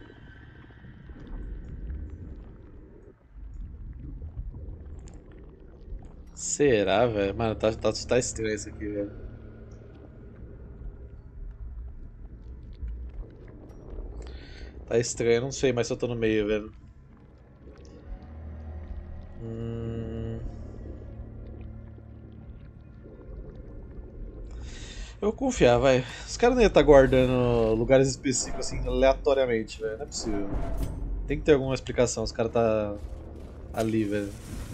Será, velho? Mano, tá, tá, tá estranho isso aqui, velho. Tá estranho, não sei mais se eu tô no meio, velho. Hum... Eu vou confiar, vai. Os caras não iam estar guardando lugares específicos assim, aleatoriamente, velho. Não é possível. Tem que ter alguma explicação, os caras tá ali, velho.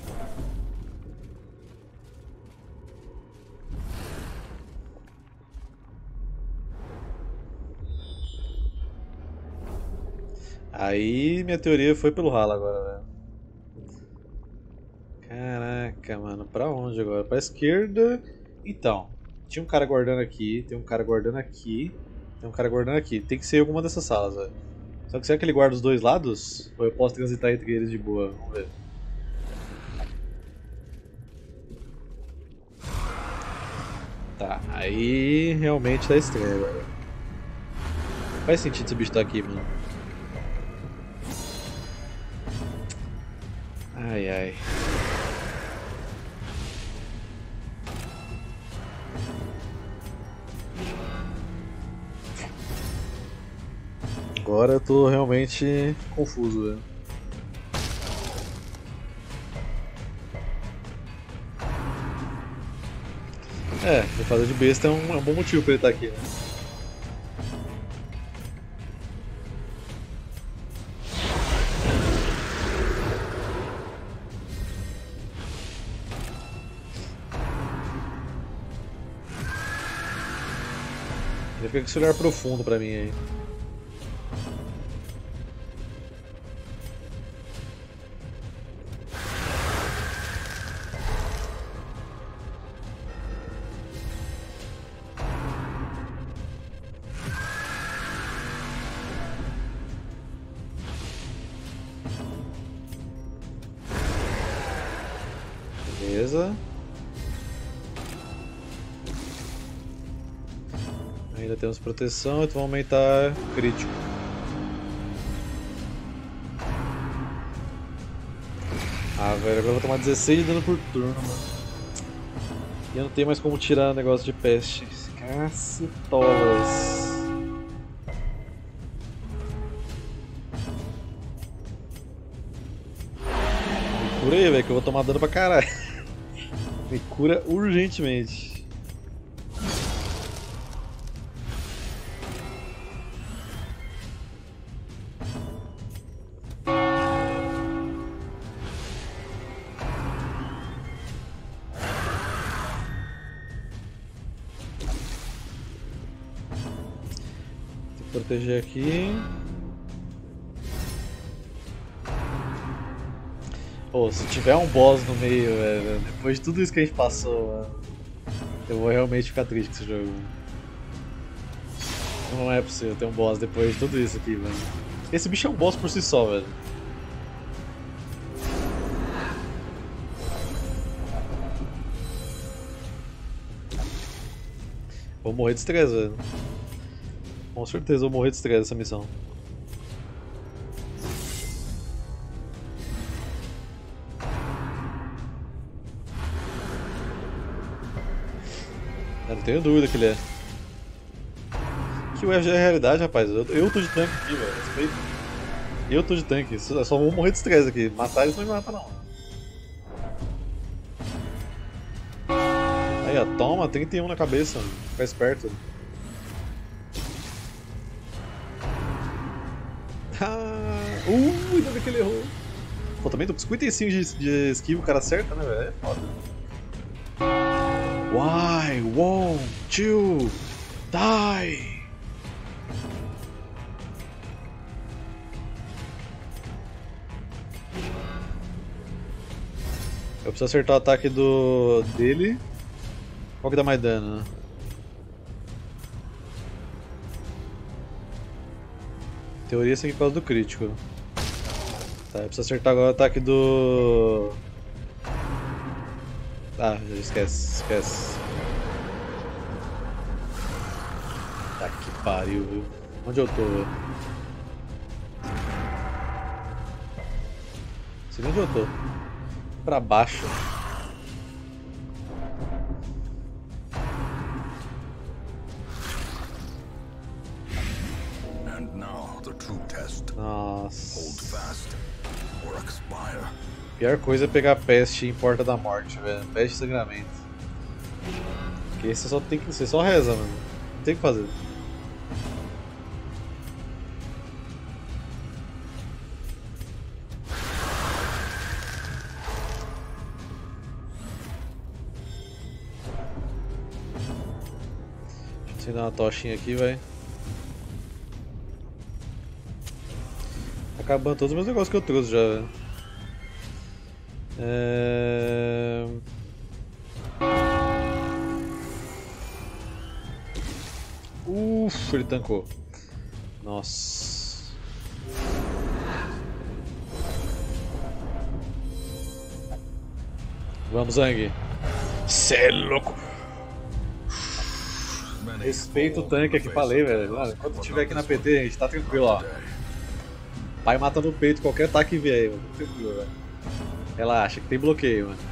Aí minha teoria foi pelo ralo agora, velho. Caraca, mano, pra onde agora? Pra esquerda. Então, tinha um cara guardando aqui, tem um cara guardando aqui, tem um cara guardando aqui. Tem que ser alguma dessas salas, velho. Só que será que ele guarda os dois lados? Ou eu posso transitar entre eles de boa? Vamos ver. Tá, aí realmente tá estranho agora. Faz sentido esse bicho tá aqui, mano. Ai ai. Agora eu tô realmente confuso, velho. É, me fazer de besta é um, é um bom motivo pra ele estar aqui, né? Ele fica com esse olhar profundo pra mim aí. Beleza. Ainda temos proteção, então vamos aumentar crítico. Ah, velho, agora eu vou tomar dezesseis de dano por turno, mano. E eu não tenho mais como tirar o negócio de peste. Cacetolas. Me cura aí, velho, que eu vou tomar dano pra caralho. Me cura urgentemente. Proteger aqui. Pô, se tiver um boss no meio, velho, depois de tudo isso que a gente passou, mano, eu vou realmente ficar triste com esse jogo. Não é possível ter um boss depois de tudo isso aqui, velho. Esse bicho é um boss por si só, velho. Vou morrer de estresse, velho. Com certeza vou morrer de estresse nessa missão. Eu não tenho dúvida que ele é. Que o F G é realidade, rapaz. Eu, eu tô de tanque aqui, velho. Respeito. Eu tô de tanque. Só, só vou morrer de estresse aqui. Matar eles não me mata, não. Aí, ó. Toma. trinta e um na cabeça. Mano. Fica esperto. Ah, uh, ainda bem que ele errou. Pô, também tô com cinquenta e cinco de, de esquiva, o cara acerta, né, velho? É foda. Why won't you die? Eu preciso acertar o ataque do dele. Qual que dá mais dano, né? Em teoria isso aqui é por causa do crítico. Tá, eu preciso acertar agora o ataque do... Ah, esquece, esquece. Tá que pariu, viu? Onde eu tô, velho? Não sei nem onde eu tô. Pra baixo. And now the true test. Nossa. Hold fast or expire. Pior coisa é pegar peste em Porta da Morte, velho. Peste e sangramento. Porque você só tem que. Você só reza, mano. Não tem o que fazer. Deixa eu acender uma tochinha aqui, velho. Tá acabando todos os meus negócios que eu trouxe já, velho. É... Uff, ele tancou. Nossa. Vamos, Zang. Cê é louco. Respeita o tanque aqui, falei, velho. Mano, enquanto tiver aqui na P T, a gente tá tranquilo, ó. Pai mata no peito qualquer ataque que vier aí, mano. Tranquilo, velho. Relaxa, que tem bloqueio, mano.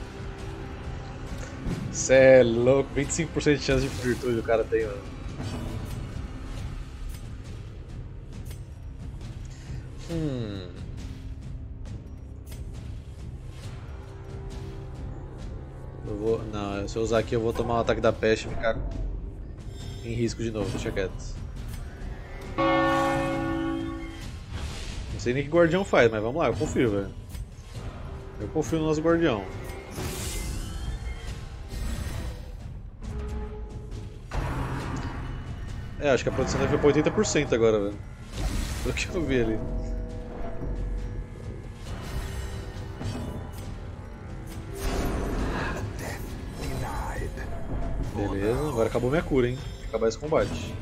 Cê é louco, vinte e cinco por cento de chance de virtude o cara tem, mano. Hum. Eu vou. Não, se eu usar aqui eu vou tomar um ataque da peste e ficar em risco de novo, deixa quieto. Não sei nem o que o guardião faz, mas vamos lá, eu confio, velho. Eu confio no nosso guardião. É, acho que a produção deve foi pra oitenta por cento agora, velho. Pelo que eu vi ali. Beleza, agora acabou minha cura, hein? Tem que acabar esse combate.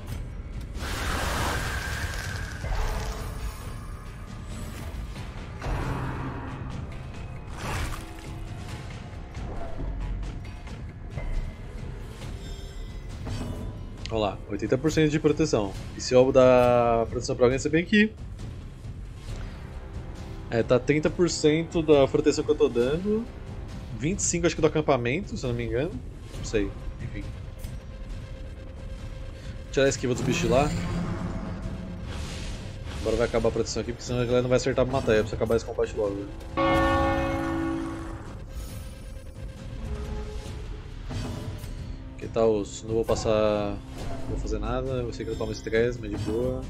Olha lá, oitenta por cento de proteção. E se eu dar proteção pra alguém, você vem aqui. É, tá trinta por cento da proteção que eu tô dando. vinte e cinco por cento acho que do acampamento, se eu não me engano. Não sei, enfim. Vou tirar a esquiva dos bichos lá. Agora vai acabar a proteção aqui, porque senão a galera não vai acertar pra matar. Eu preciso acabar esse combate logo. Né? Que tal os... Não vou passar... Não vou fazer nada, eu sei que eu tomo estresse, mas de boa.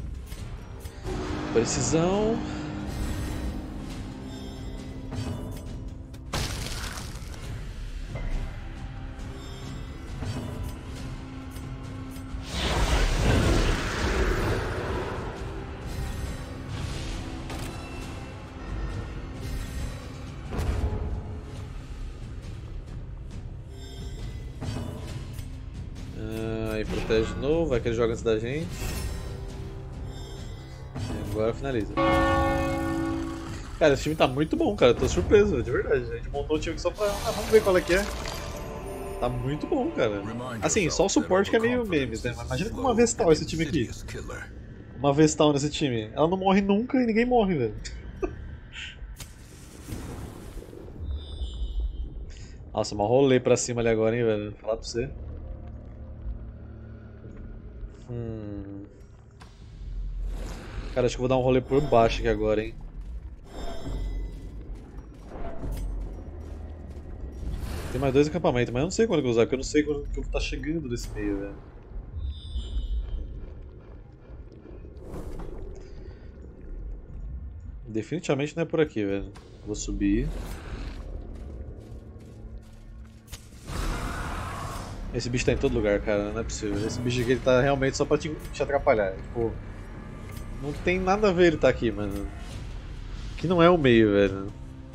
Precisão. Aí protege de novo, vai que ele joga antes da gente. E agora finaliza. Cara, esse time tá muito bom, cara. Tô surpreso, de verdade. A gente montou um time só pra. Ah, vamos ver qual é que é. Tá muito bom, cara. Assim, só o suporte que é meio memes, né? Mas imagina com uma Vestal esse time aqui. Uma Vestal nesse time. Ela não morre nunca e ninguém morre, velho. Nossa, um rolê pra cima ali agora, hein, velho. Vou falar pra você. Hum. Cara, acho que eu vou dar um rolê por baixo aqui agora, hein. Tem mais dois acampamentos, mas eu não sei quando eu vou usar, porque eu não sei quando que eu vou estar chegando nesse meio, velho. Definitivamente não é por aqui, velho. Vou subir. Esse bicho tá em todo lugar, cara, não é possível. Esse bicho aqui ele tá realmente só pra te, te atrapalhar. Tipo, não tem nada a ver ele tá aqui, mano. Aqui não é o meio, velho.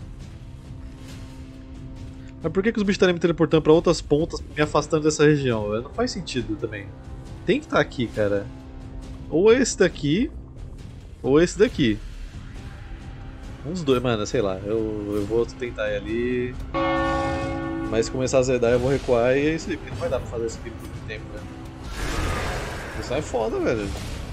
Mas por que, que os bichos estão me teleportando pra outras pontas, me afastando dessa região, velho? Não faz sentido também. Tem que estar tá aqui, cara. Ou esse daqui, ou esse daqui. Uns dois, mano, sei lá. Eu, eu vou tentar ir ali. Mas se começar a zedar eu vou recuar e é isso aí, porque não vai dar pra fazer isso aqui por muito tempo, velho. Isso é foda, velho.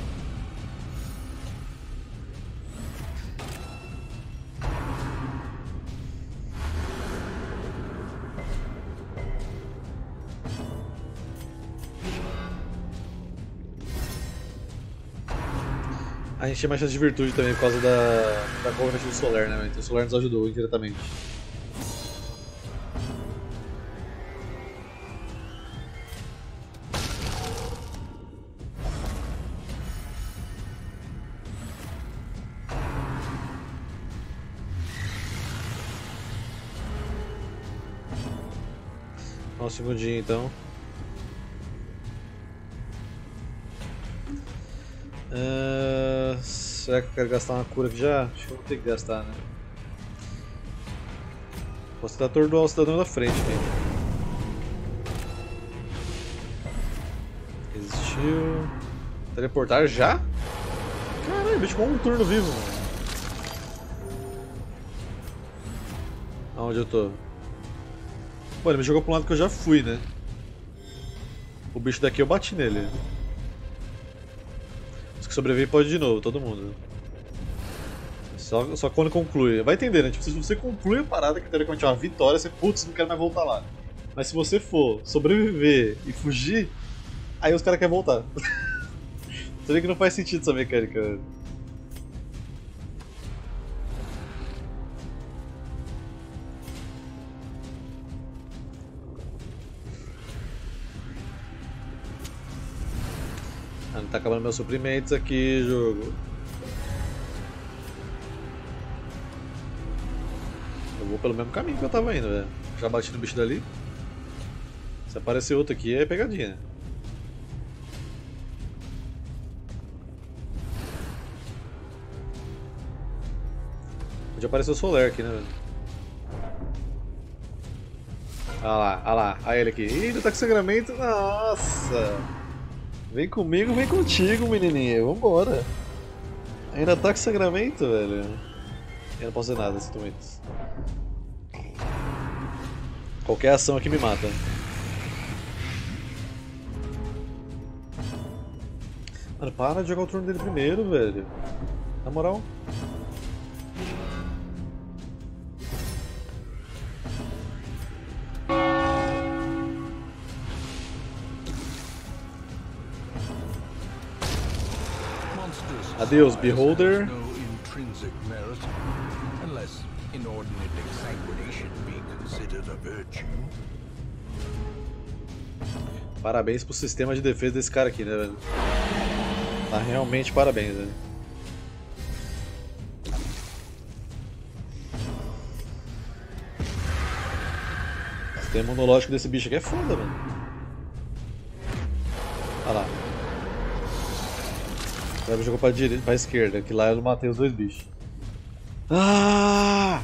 A gente tinha mais chance de virtude também por causa da, da corrente do Solar, né? Então o Solar nos ajudou indiretamente. Um segundinho então. Uh, será que eu quero gastar uma cura aqui já? Acho que eu vou ter que gastar, né? Posso tentar atordoar o cidadão da frente, mesmo. Resistiu. Teleportar já? Caralho, o bicho ficou um turno vivo, mano. Aonde eu tô? Pô, ele me jogou pra um lado que eu já fui, né? O bicho daqui eu bati nele. Os que sobreviver pode ir de novo, todo mundo. Só, só quando conclui. Vai entender, né? Tipo, se você conclui a parada, que teoricamente é uma vitória, você, putz, não quero mais voltar lá. Mas se você for sobreviver e fugir, aí os caras querem voltar. Você vê que não faz sentido essa mecânica, velho. Ah, não tá acabando meus suprimentos aqui, jogo. Eu vou pelo mesmo caminho que eu tava indo, velho. Já bati no bicho dali. Se aparecer outro aqui é pegadinha. Podia aparecer o Solar aqui, né, velho? Olha lá, olha lá, olha ele aqui. Ih, ele tá com sangramento. Nossa! Vem comigo, vem contigo, menininha. Vambora. Ainda tá com sangramento, velho. Eu não posso fazer nada, sinto muito. Qualquer ação aqui me mata. Mano, para de jogar o turno dele primeiro, velho. Na moral. Adeus, Beholder. Parabéns pro sistema de defesa desse cara aqui, né, velho? Tá realmente parabéns, velho. O sistema imunológico desse bicho aqui é foda, velho. Olha lá. Agora jogou pra direita, pra esquerda, que lá eu matei os dois bichos. Ah!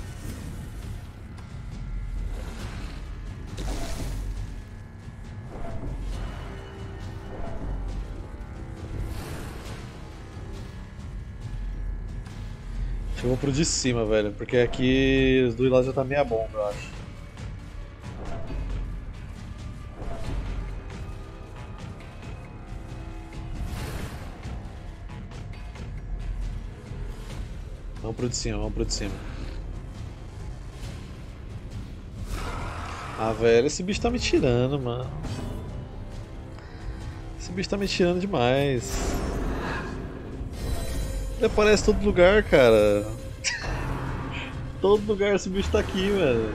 Acho que eu vou pro de cima, velho, porque aqui os dois lados já tá meia bomba, eu acho. Vamos pro de cima, vamos pro de cima. Ah, velho, esse bicho tá me tirando, mano. Esse bicho tá me tirando demais. Ele aparece em todo lugar, cara. Todo lugar esse bicho tá aqui, velho.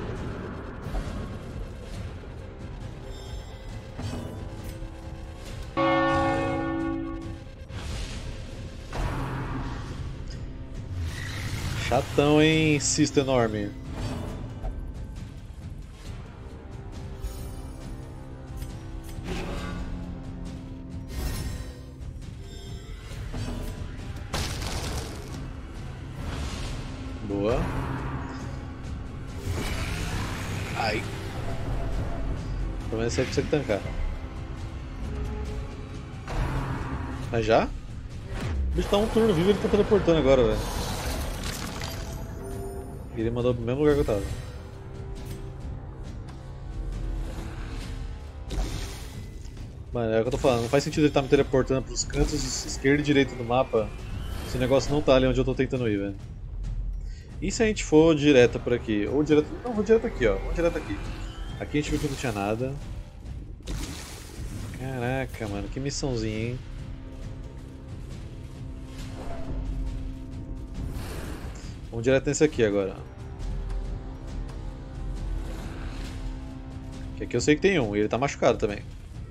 Chatão, hein, cisto enorme. Boa. Ai. Pelo menos você consegue tancar. Mas já? O bicho tá um turno vivo e ele tá teleportando agora, velho. Ele mandou pro mesmo lugar que eu tava. Mano, é o que eu tô falando, não faz sentido ele estar tá me teleportando pros cantos esquerdo e direito do mapa se o negócio não tá ali onde eu tô tentando ir, velho. E se a gente for direto por aqui? Ou direto. Não, vou direto aqui, ó. Vamos direto aqui. Aqui a gente viu que não tinha nada. Caraca, mano, que missãozinha, hein? Vamos direto nesse aqui agora. Que aqui eu sei que tem um, e ele tá machucado também.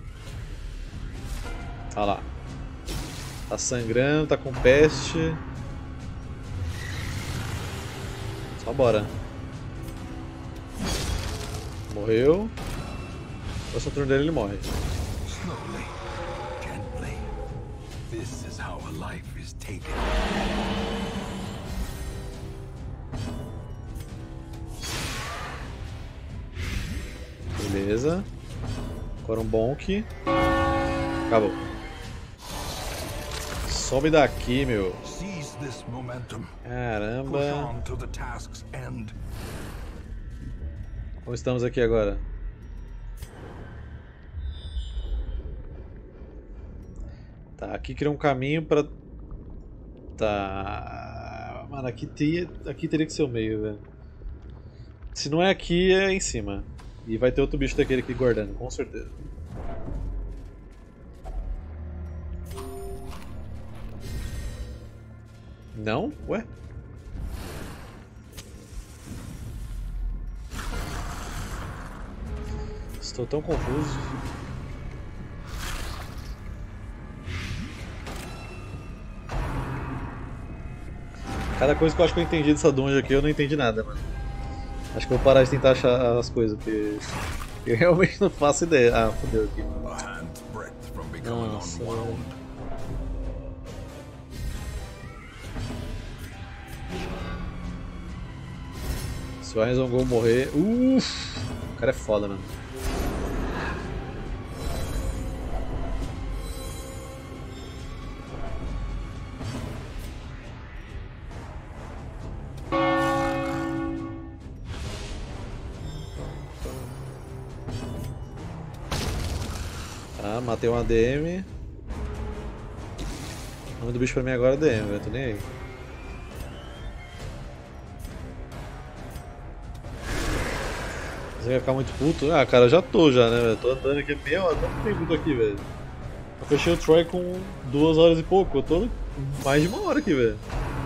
Olha lá. Tá sangrando, tá com peste. Só bora. Morreu. O próximo turno dele ele morre. Slowly, gently. This is how a life is taken. Beleza. Agora um bonk. Acabou. Sobe daqui, meu. Caramba. Como estamos aqui agora? Tá, aqui cria um caminho pra... Tá... Mano, aqui, teria, aqui teria que ser o meio, velho. Se não é aqui, é em cima. E vai ter outro bicho daquele aqui guardando, com certeza. Não? Ué? Estou tão confuso. Cada coisa que eu acho que eu entendi dessa dungeon aqui, eu não entendi nada, mano. Acho que eu vou parar de tentar achar as coisas, porque eu realmente não faço ideia. Ah, fodeu aqui. Nossa. Se o Iron Gol morrer. Uff! O cara é foda, mano. Tá, matei um A D M. O nome do bicho pra mim agora é A D M, velho. Tô nem aí. Você vai ficar muito puto? Ah, cara, eu já tô já, né, velho? Tô andando aqui meia hora, quanto tempo aqui, velho? Eu fechei o Troy com duas horas e pouco, eu tô mais de uma hora aqui, velho.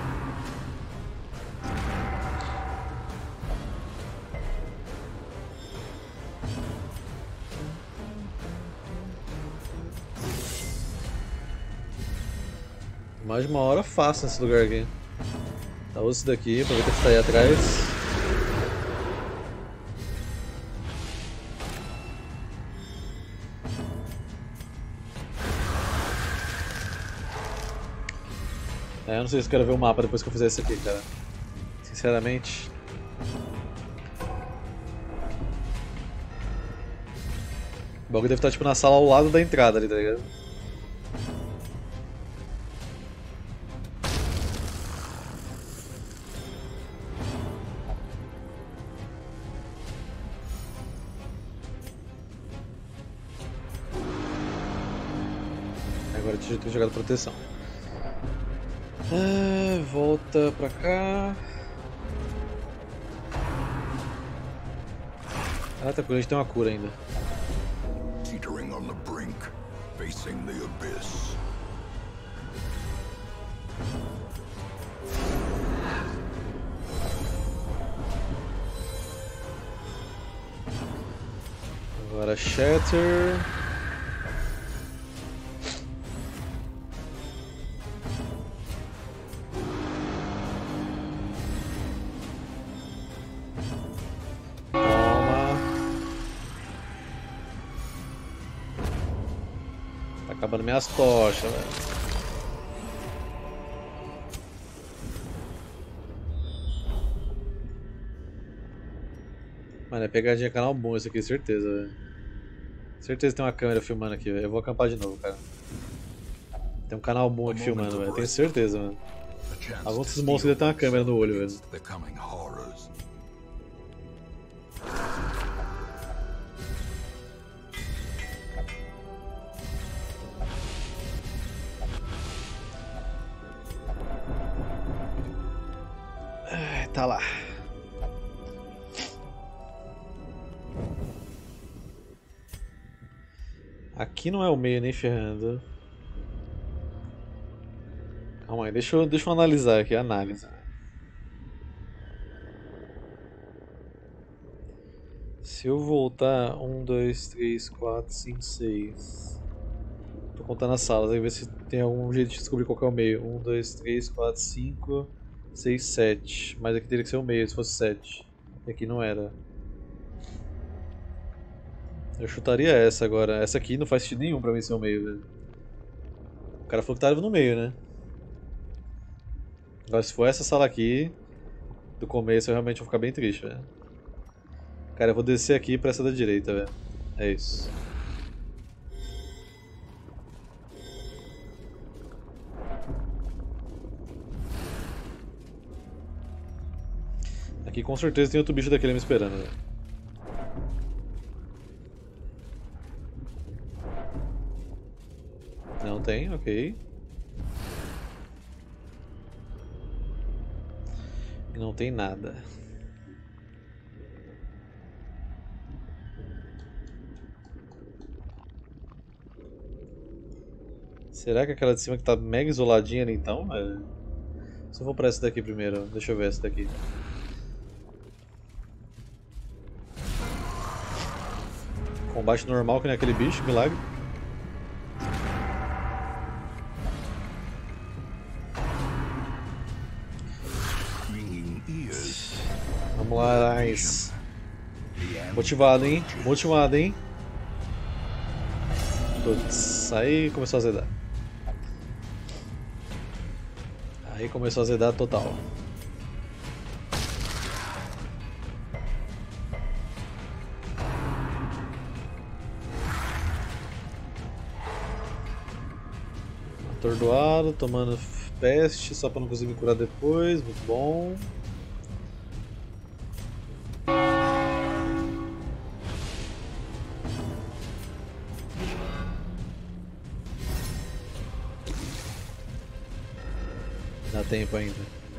Mais de uma hora fácil nesse lugar aqui. Tá, usa esse daqui, aproveita que tá aí atrás. É, eu não sei se eu quero ver o mapa depois que eu fizer isso aqui, cara. Sinceramente. O bagulho deve estar tipo na sala ao lado da entrada ali, tá ligado? Agora deixa eu ter jogado proteção. Ah, volta pra cá. Ah, tá, porque a gente tem uma cura ainda. Teetering on the brink, facing the abyss. Agora Shatter. Acabando minhas tochas, velho. Mano, é pegadinha canal bom isso aqui, certeza, velho. Certeza tem uma câmera filmando aqui, velho. Eu vou acampar de novo, cara. Tem um canal bom aqui filmando, velho. Tenho certeza, mano. Alguns desses monstros ainda tem uma câmera no olho, velho. Tá lá. Aqui não é o meio nem ferrando. Calma aí, deixa eu, deixa eu analisar aqui, análise. Se eu voltar um, dois, três, quatro, cinco, seis. Tô contando as salas, aí ver se tem algum jeito de descobrir qual que é o meio. um, dois, três, quatro, cinco, seis, sete. Mas aqui teria que ser o meio se fosse sete. E aqui não era. Eu chutaria essa agora. Essa aqui não faz sentido nenhum pra mim ser o meio, velho. O cara falou que tava no meio, né? Agora se for essa sala aqui, do começo eu realmente vou ficar bem triste, velho. Cara, eu vou descer aqui pra essa da direita, velho. É isso. Aqui com certeza tem outro bicho daquele me esperando, velho. Não tem, ok. E não tem nada. Será que aquela de cima que tá mega isoladinha ali então, velho? Se eu vou pra essa daqui primeiro, deixa eu ver essa daqui. Combate normal que nem aquele bicho, milagre. Vamos lá, nice. Motivado, hein? Motivado, hein? Putz, aí começou a azedar. Aí começou a azedar total. Atordoado, tomando peste só pra não conseguir me curar depois, muito bom. Dá tempo ainda.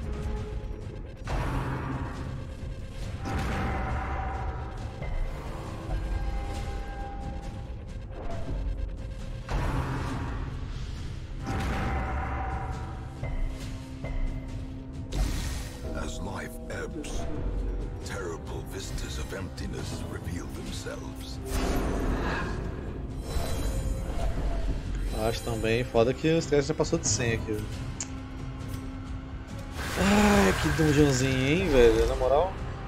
As life ebbs, terrible vistas of emptiness reveal themselves. Acho também foda que o stress já passou de cem aqui. Ai, que dungeonzinho, hein, velho, na moral.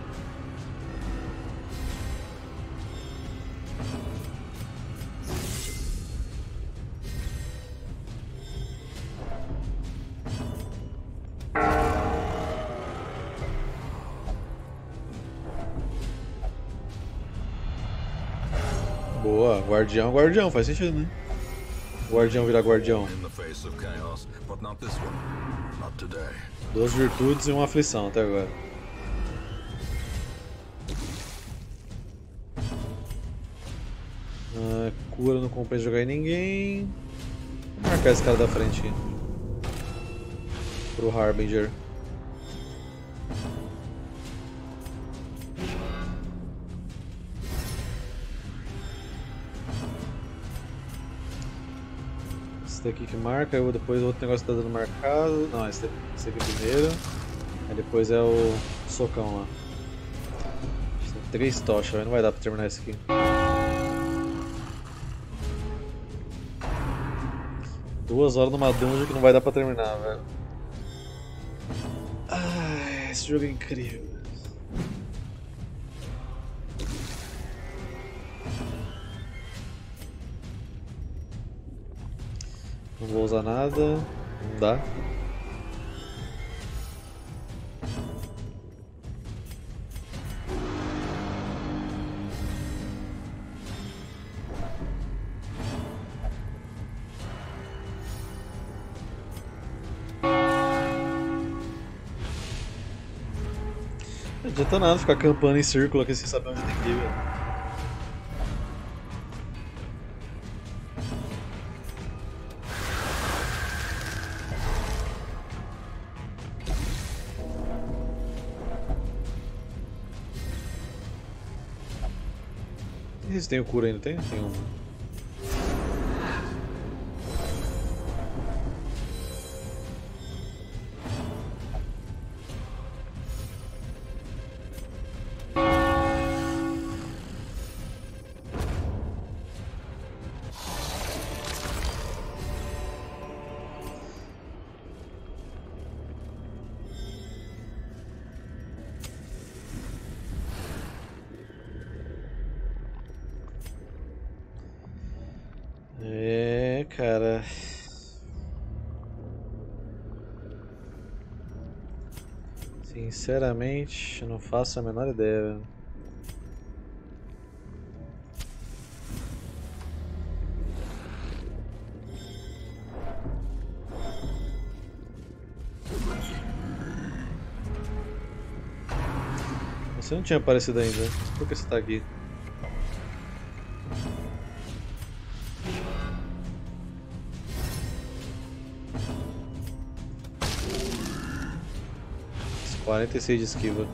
Boa, guardião, guardião, faz sentido, né? Guardião virar guardião. In the face of chaos, but not this one. Not today. Duas virtudes e uma aflição até agora. Ah, cura não compensa jogar em ninguém. Vou marcar esse cara da frente aqui. Pro Harbinger. Esse daqui que marca, eu depois o outro negócio tá dando marcado. Não, esse, esse aqui primeiro. Aí depois é o socão lá. Tem três tochas, não vai dar pra terminar esse aqui. Duas horas numa dungeon que não vai dar pra terminar, velho. Ah, esse jogo é incrível. Não vou usar nada, não dá. Não adianta nada ficar acampando em círculo aqui sem saber onde tem que ir, velho. Esse tem o cura ainda, tem? Tem uma. É, cara. Sinceramente, eu não faço a menor ideia, velho. Você não tinha aparecido ainda. Por que você tá aqui? quarenta e seis de esquiva.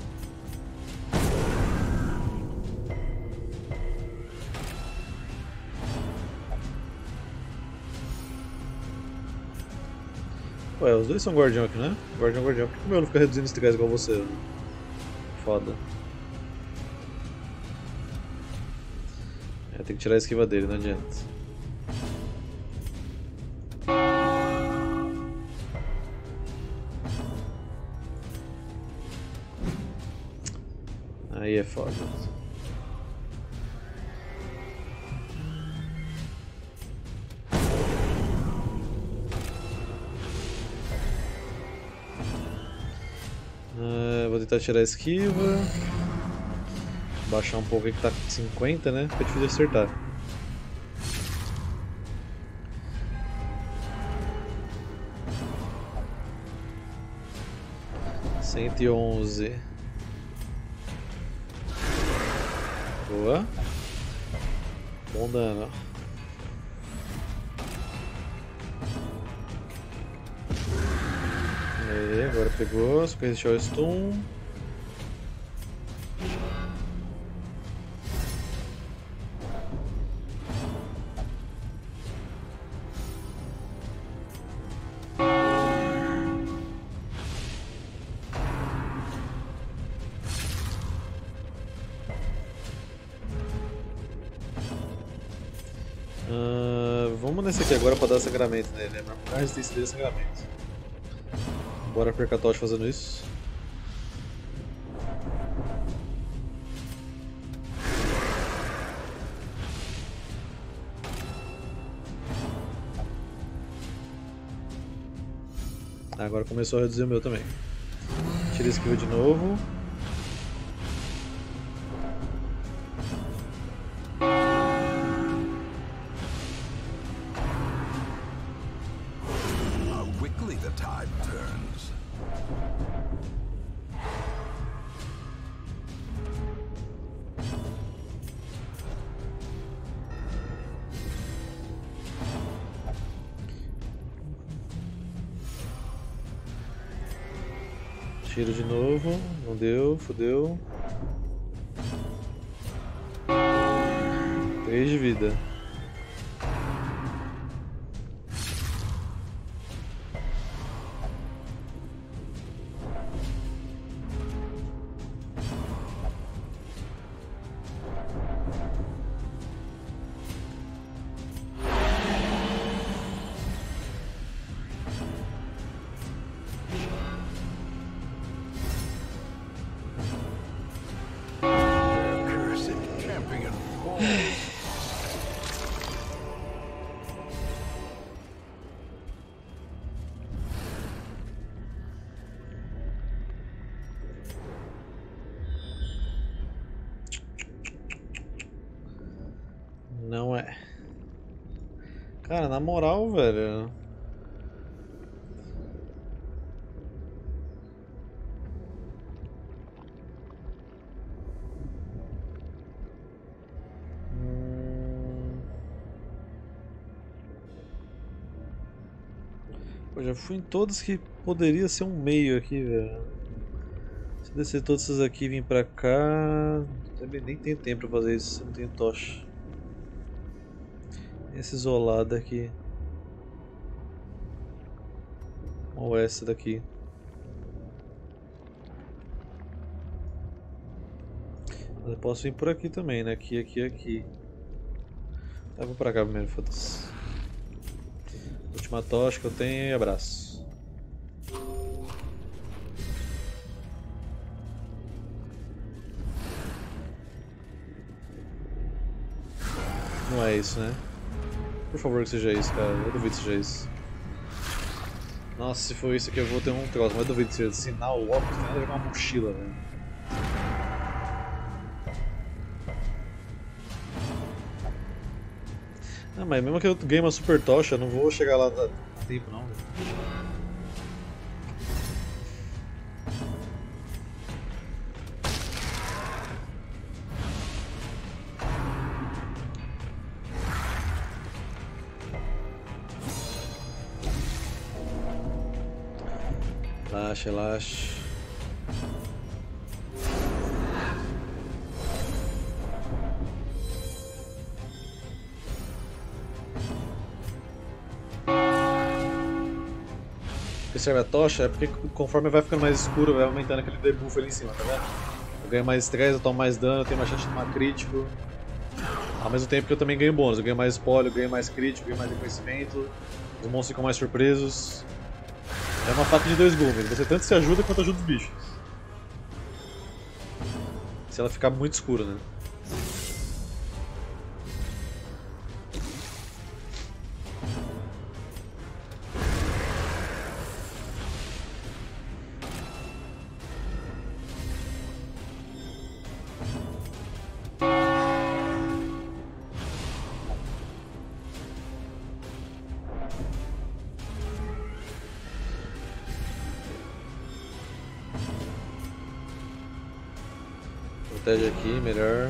Ué, os dois são guardião aqui, né? Guardião, guardião. Por que o meu não fica reduzindo estresse igual você? Foda. É, tem que tirar a esquiva dele, não adianta. Aí é foda. Uh, vou tentar tirar a esquiva. Baixar um pouco aí que tá com cinquenta, né? Fica difícil de acertar. cento e onze. Boa. Bom dano. Aí, agora pegou, só que resistiu ao stun. Uh, vamos nesse aqui agora pra dar sangramento nele, né? Pra resistência dele é sangramento. Bora percar Tocha fazendo isso. Agora começou a reduzir o meu também. Tira a esquiva de novo. Tiro de novo, não deu, fodeu. três de vida. Não é. Cara, na moral, velho. Hum... Pô, já fui em todos que poderia ser um meio aqui, velho. Se descer todos esses aqui e vir pra cá. Também nem tenho tempo pra fazer isso, não tenho tocha. Esse isolado aqui. Ou essa daqui. Mas eu posso vir por aqui também, né? Aqui, aqui, aqui. Eu vou pra cá primeiro, foda-se. Última tocha que eu tenho e abraço. Não é isso, né? Por favor que seja isso, cara. Eu duvido que seja isso. Nossa, se for isso aqui eu vou ter um troço, mas eu duvido que seja sinal, óculos, tem nada a ver com uma mochila, velho. Ah, mas mesmo que eu ganhe uma super tocha, eu não vou chegar lá a tempo não, velho. Relaxa, relaxa. que serve a tocha é porque conforme vai ficando mais escuro, vai aumentando aquele debuff ali em cima, tá vendo? Eu ganho mais estresse, eu tomo mais dano, eu tenho mais chance de tomar crítico. Ao mesmo tempo que eu também ganho bônus, eu ganho mais spoiler, eu ganho mais crítico, eu ganho mais reconhecimento, os monstros ficam mais surpresos. É uma faca de dois gumes, você tanto se ajuda quanto ajuda os bichos. Se ela ficar muito escura, né? Protege aqui, melhor.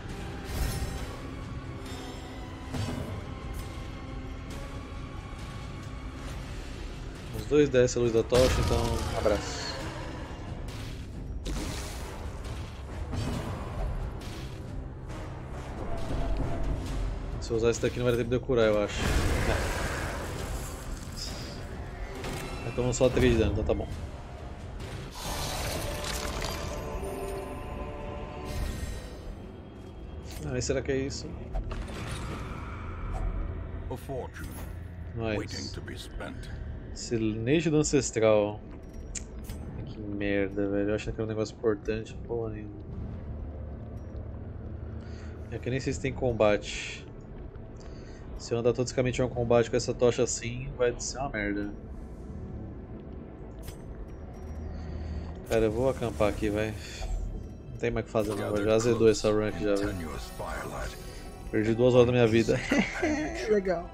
Os dois descem a luz da tocha, então abraço. Se eu usar esse daqui não vai dar tempo de eu curar, eu acho. É. Então só três de dano, então tá bom. Ah, será que é isso? A fortune waiting to be spent. Silêncio do Ancestral. Que merda, velho. Eu achei que era um negócio importante. Porra nenhuma. É que nem sei se tem combate. Se eu andar toscamente em um combate com essa tocha assim, vai ser uma merda. Cara, eu vou acampar aqui, vai. Não tem mais o que fazer não, já azedou essa run aqui já, velho. Perdi duas horas da minha vida. Legal.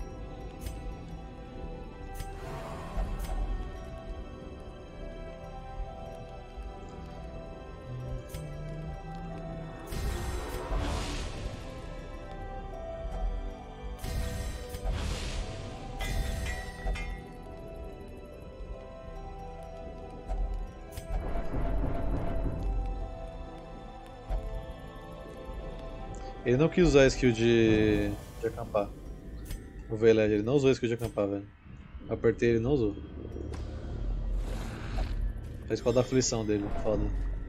Ele não quis usar a skill de, de acampar. O Veled, ele não usou a skill de acampar, velho. Eu apertei, ele não usou. Fez qual da aflição dele, foda.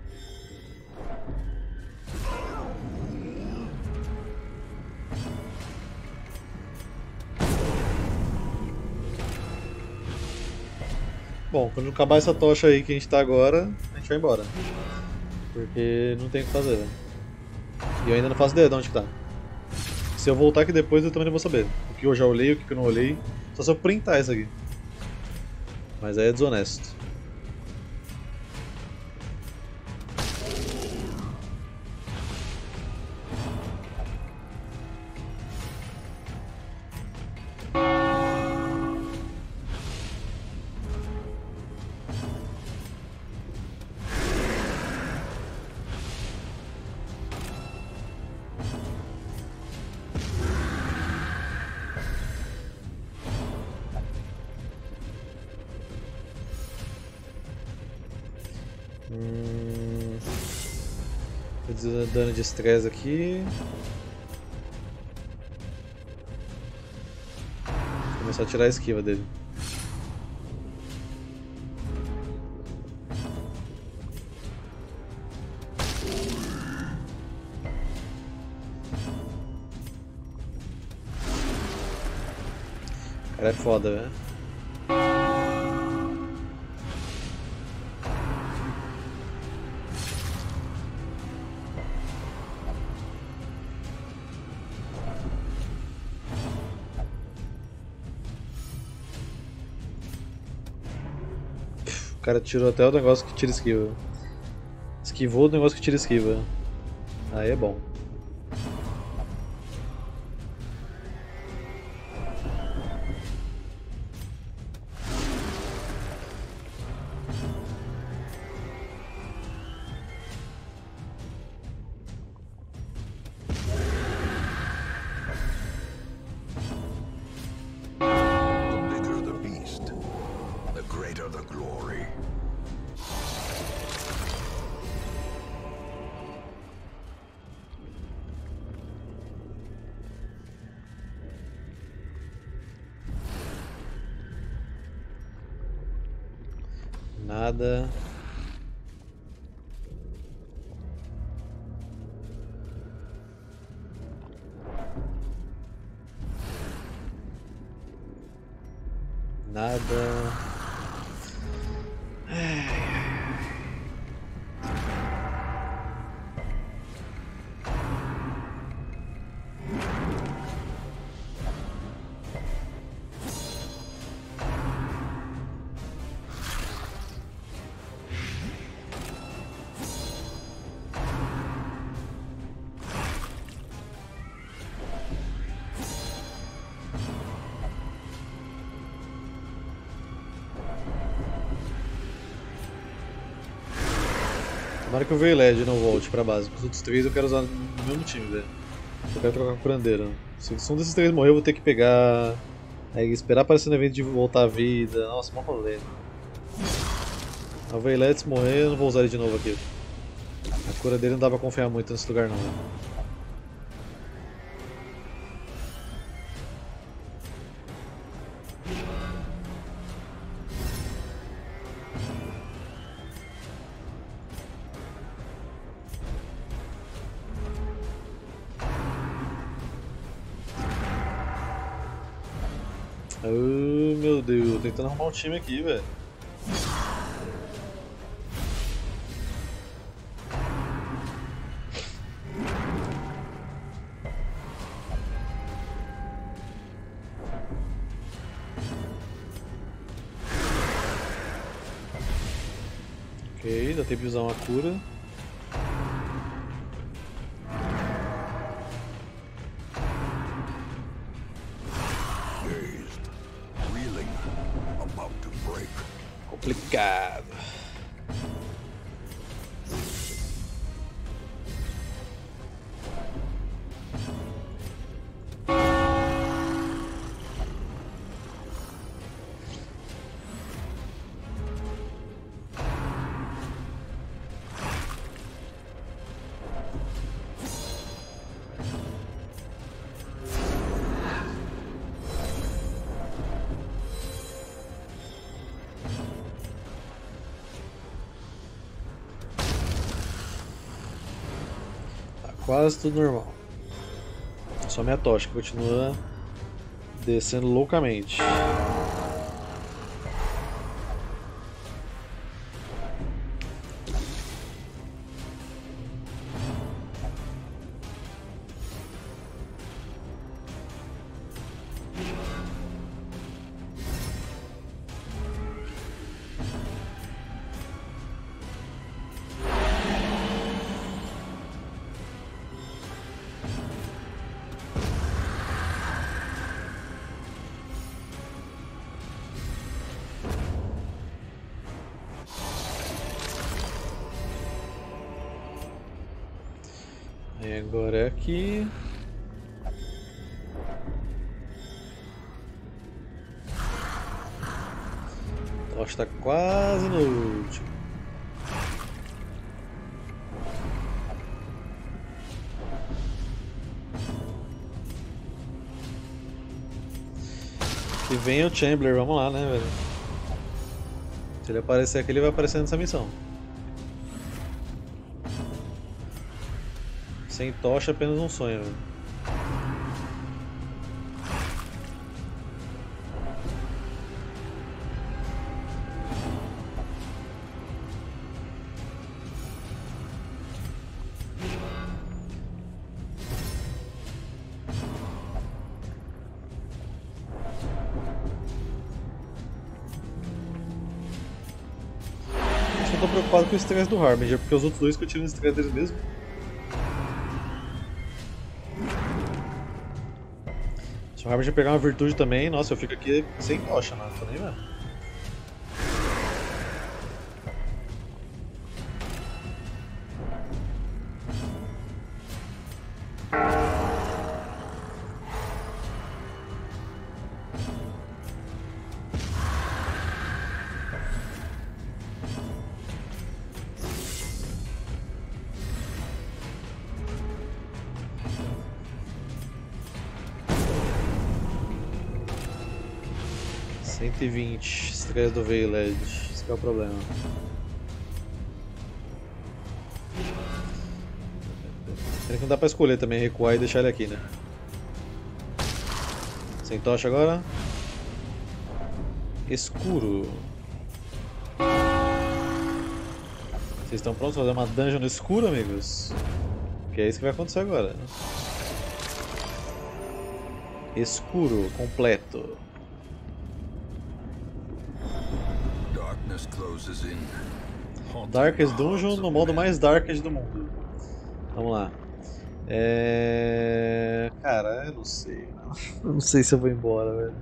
Bom, quando acabar essa tocha aí que a gente tá agora, a gente vai embora. Porque não tem o que fazer, velho. E eu ainda não faço ideia de onde que tá. Se eu voltar aqui depois eu também não vou saber. O que eu já olhei, o que eu não olhei. Só se eu printar isso aqui. Mas aí é desonesto. Hum... Dano de estresse aqui. Vou começar a tirar a esquiva dele. Cara, é foda, velho. O cara tirou até o negócio que tira esquiva. Esquivou o negócio que tira esquiva. Aí é bom. Nada. Nada. Tomara que o Veiled não volte pra base, porque os outros três eu quero usar no mesmo time, velho. Eu quero trocar com o curandeiro. Se um desses três morrer, eu vou ter que pegar. Aí esperar aparecer no evento de voltar à vida. Nossa, mó rolê. O Veiled, se morrer, eu não vou usar ele de novo aqui. A cura dele não dá pra confiar muito nesse lugar, não. Né? Oh meu Deus, tentando arrumar um time aqui, velho. Ok, dá tempo de usar uma cura. Complicado. Quase tudo normal. Só minha tocha que continua descendo loucamente. E agora é aqui. Tocha está quase no último. Que vem o Chamber, vamos lá, né, velho? Se ele aparecer aqui, ele vai aparecer nessa missão. Sem tocha, apenas um sonho, velho. Eu tô preocupado com o estresse do Harbinger, porque os outros dois que eu tiro no estresse deles mesmo. Se o Harbinger pegar uma virtude também, nossa, eu fico aqui sem tocha, mano, tô nem vendo. cento e vinte, estresse do Veiled. Esse que é o problema. Pena que não dá pra escolher também, recuar e deixar ele aqui, né? Sem tocha agora. Escuro. Vocês estão prontos para fazer uma dungeon no escuro, amigos? Que é isso que vai acontecer agora. Escuro completo. Darkest Dungeon no modo mais Darkest do mundo. Vamos lá. É... Cara, eu não sei. Não. Eu não sei se eu vou embora, velho.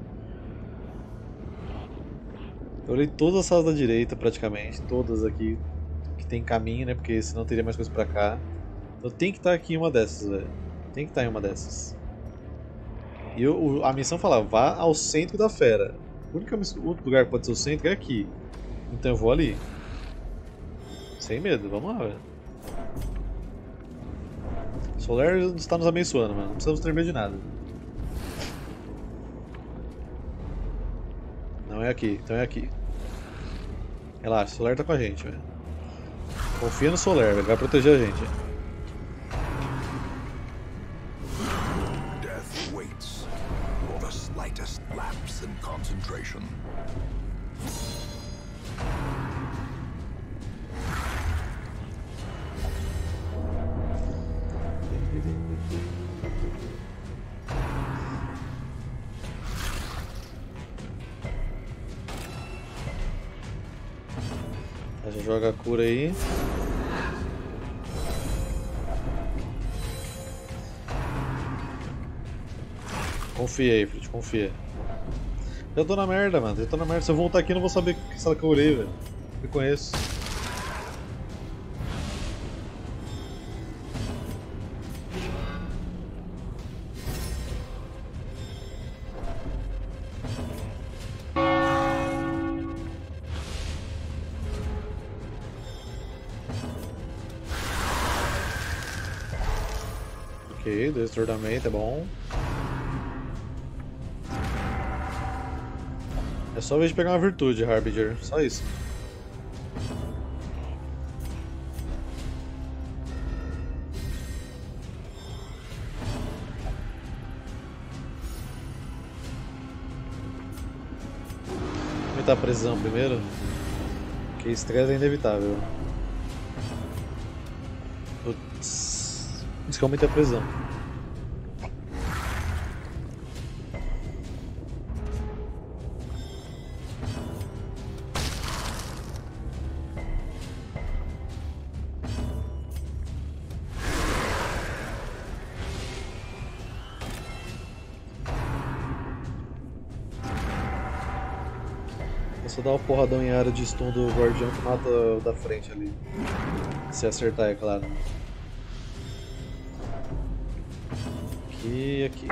Eu olhei todas as salas da direita, praticamente. Todas aqui que tem caminho, né? Porque senão teria mais coisa pra cá. Então tem que estar aqui em uma dessas, velho. Tem que estar em uma dessas. E eu, a missão fala, vá ao centro da fera. O único lugar que pode ser o centro é aqui. Então eu vou ali. Sem medo, vamos lá, velho. Solar está nos abençoando, mano. Não precisamos ter medo de nada. Não é aqui, então é aqui. Relaxa, o Solar tá com a gente, velho. Confia no Solar, velho. Vai proteger a gente. Death waits for the slightest lapse in concentration. A gente joga a cura aí. Confia aí, Frit, confia. Eu tô na merda, mano. Eu tô na merda. Se eu voltar aqui, eu não vou saber que sala que eu urei, velho. Eu conheço. Ok, dois tornamento é bom. É só a vez de pegar uma virtude, Harbinger. Só isso. Vou aumentar a precisão primeiro. Porque estresse é inevitável. Putz. Isso que aumenta a pressão. É só dar uma porradão em área de stun do guardião que mata o da frente ali. Se acertar, é claro. E aqui.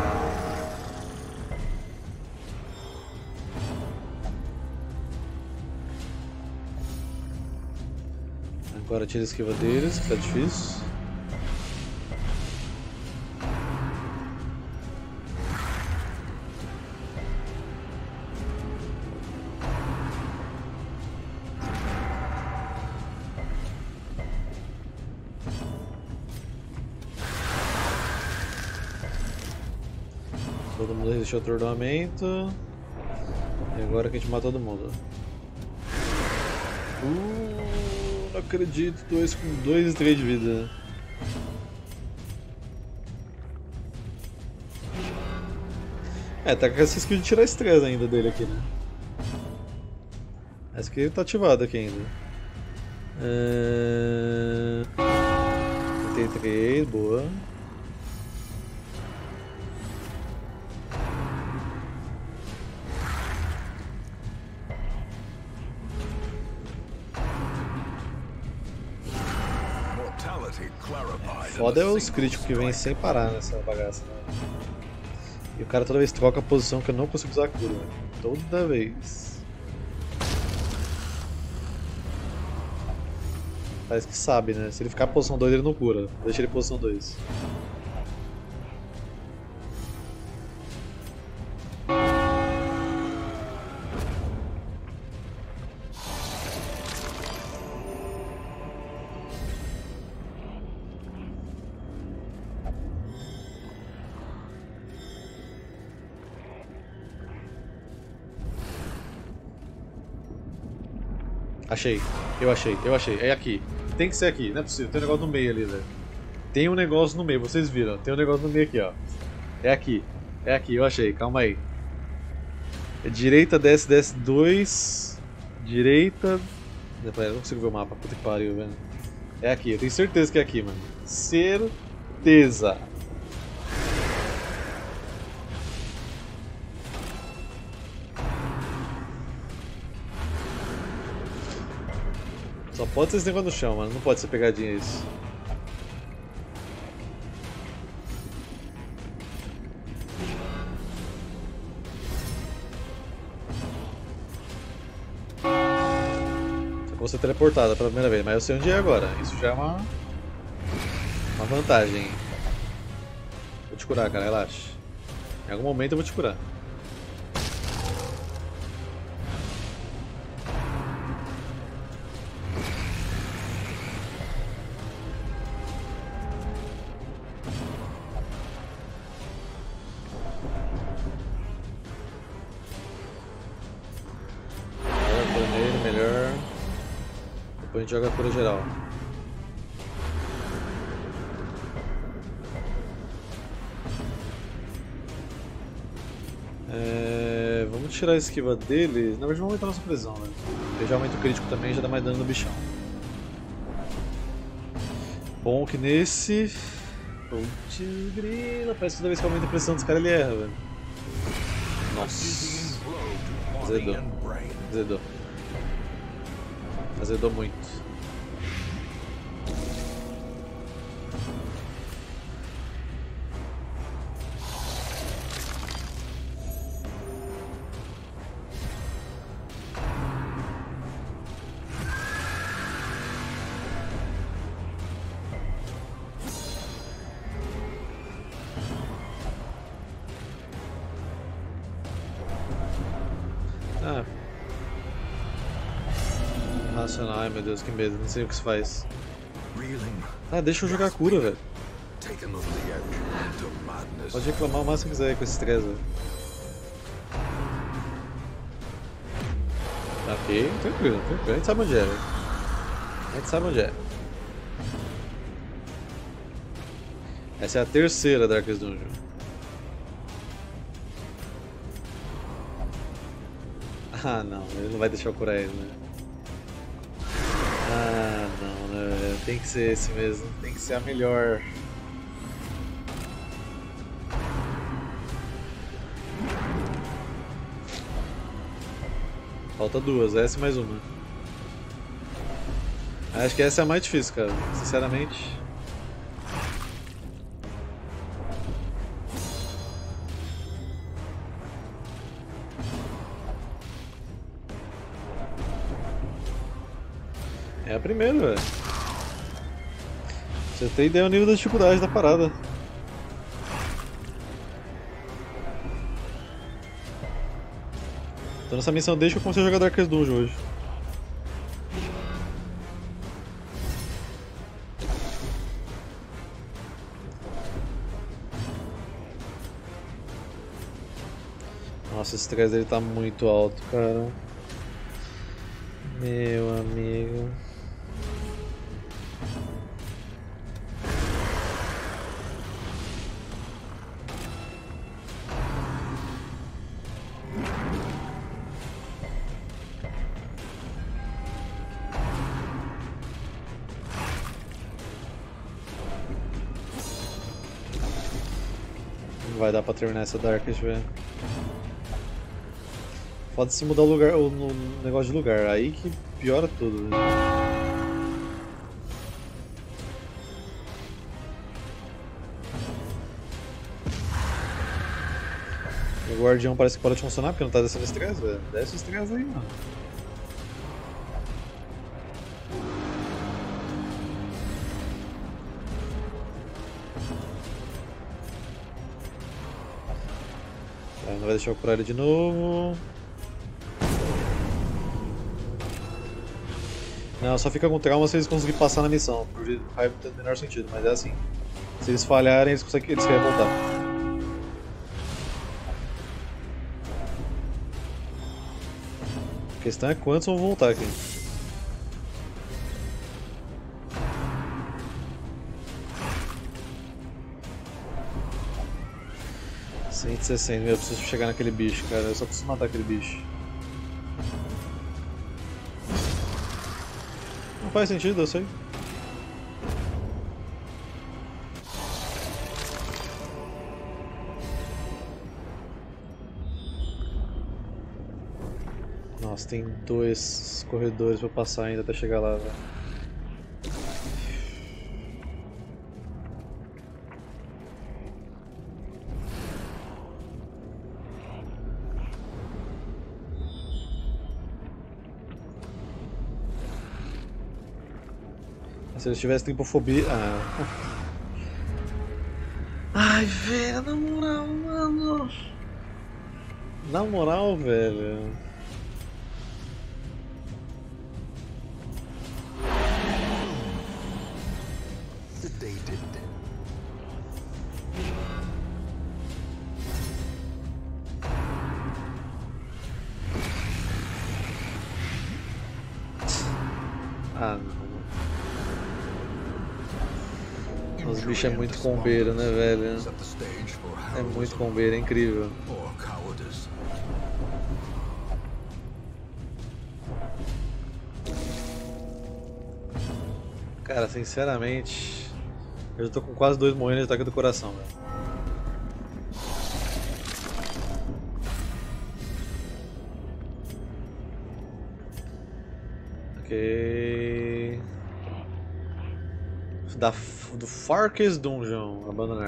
Agora tira a esquiva deles, que tá difícil. Todo mundo resistiu ao tornamento. E agora que a gente mata todo mundo. Uh, não acredito, dois com dois e três de vida. É, tá com essa skill de tirar estresse ainda dele aqui, né? Essa aqui tá ativada aqui ainda. Uh... trinta e três, boa. Foda é os críticos que vêm sem parar nessa bagaça, né? E o cara toda vez troca a posição que eu não consigo usar a cura, né? Toda vez. Parece que sabe, né? Se ele ficar em posição dois ele não cura. Deixa ele em posição dois. Achei, eu achei, eu achei. É aqui. Tem que ser aqui, não é possível. Tem um negócio no meio ali, velho. Tem um negócio no meio, vocês viram. Tem um negócio no meio aqui, ó. É aqui. É aqui, eu achei. Calma aí. É direita, desce, desce dois. Direita. Eu não consigo ver o mapa, puta que pariu, velho. É aqui, eu tenho certeza que é aqui, mano. Certeza. Só pode ser esse negócio no chão, mano. Não pode ser pegadinha isso. Só que vou ser teleportada pela primeira vez, mas eu sei onde é agora. Isso já é uma. Uma vantagem. Vou te curar, cara, relaxa. Em algum momento eu vou te curar. A gente joga a cura geral. É, vamos tirar a esquiva dele. Na verdade, vamos aumentar a nossa prisão, né? Porque já aumenta o crítico também, já dá mais dano no bichão. Bom que nesse. Putz, grila, parece que toda vez que aumenta a pressão dos caras ele erra, velho. Nossa. Azedou. Azedou. Azedou muito. Ah. Racional, ai meu Deus, que medo, não sei o que se faz. Ah, deixa eu jogar a cura, velho. Pode reclamar o máximo que quiser com esse estresse, velho. Ok, tranquilo, tranquilo. A gente sabe onde é, velho. A gente sabe onde é. Essa é a terceira Darkest Dungeon. Ah não, ele não vai deixar eu curar ele, né? Ah não, né? Tem que ser esse mesmo, tem que ser a melhor. Falta duas, essa e mais uma. Acho que essa é a mais difícil, cara, sinceramente. É a primeira, velho. Você tem ideia do nível da dificuldade da parada. Tô nessa missão desde que eu comecei a jogar Darkest Dungeon hoje. Nossa, esse estresse dele tá muito alto, cara. Meu amigo. Não vai dar pra terminar essa Darkest, velho. Pode se mudar o lugar, o, o negócio de lugar, aí que piora tudo. Né? O guardião parece que pode funcionar porque não tá descendo estresse, velho. Desce o estresse aí, mano. Tá, não vai deixar eu curar ele de novo. Não, só fica com trauma se eles conseguirem passar na missão, porque vai ter o menor sentido, mas é assim. Se eles falharem, eles conseguem, eles querem voltar. A questão é quantos vão voltar aqui. cento e sessenta, meu, eu preciso chegar naquele bicho, cara. Eu só preciso matar aquele bicho. Não faz sentido, eu sei. Nossa, tem dois corredores pra passar ainda até chegar lá, velho. Se eles tivessem tripofobia. Ah. Ai, velho, na moral, mano. Na moral, velho. Ah, não. Os bichos é muito combeiro, né, velho? É muito combeiro, é incrível. Cara, sinceramente, eu já tô com quase dois morrendo de ataque do coração, velho. Ok. Da, do Farkest Dungeon, abandonar.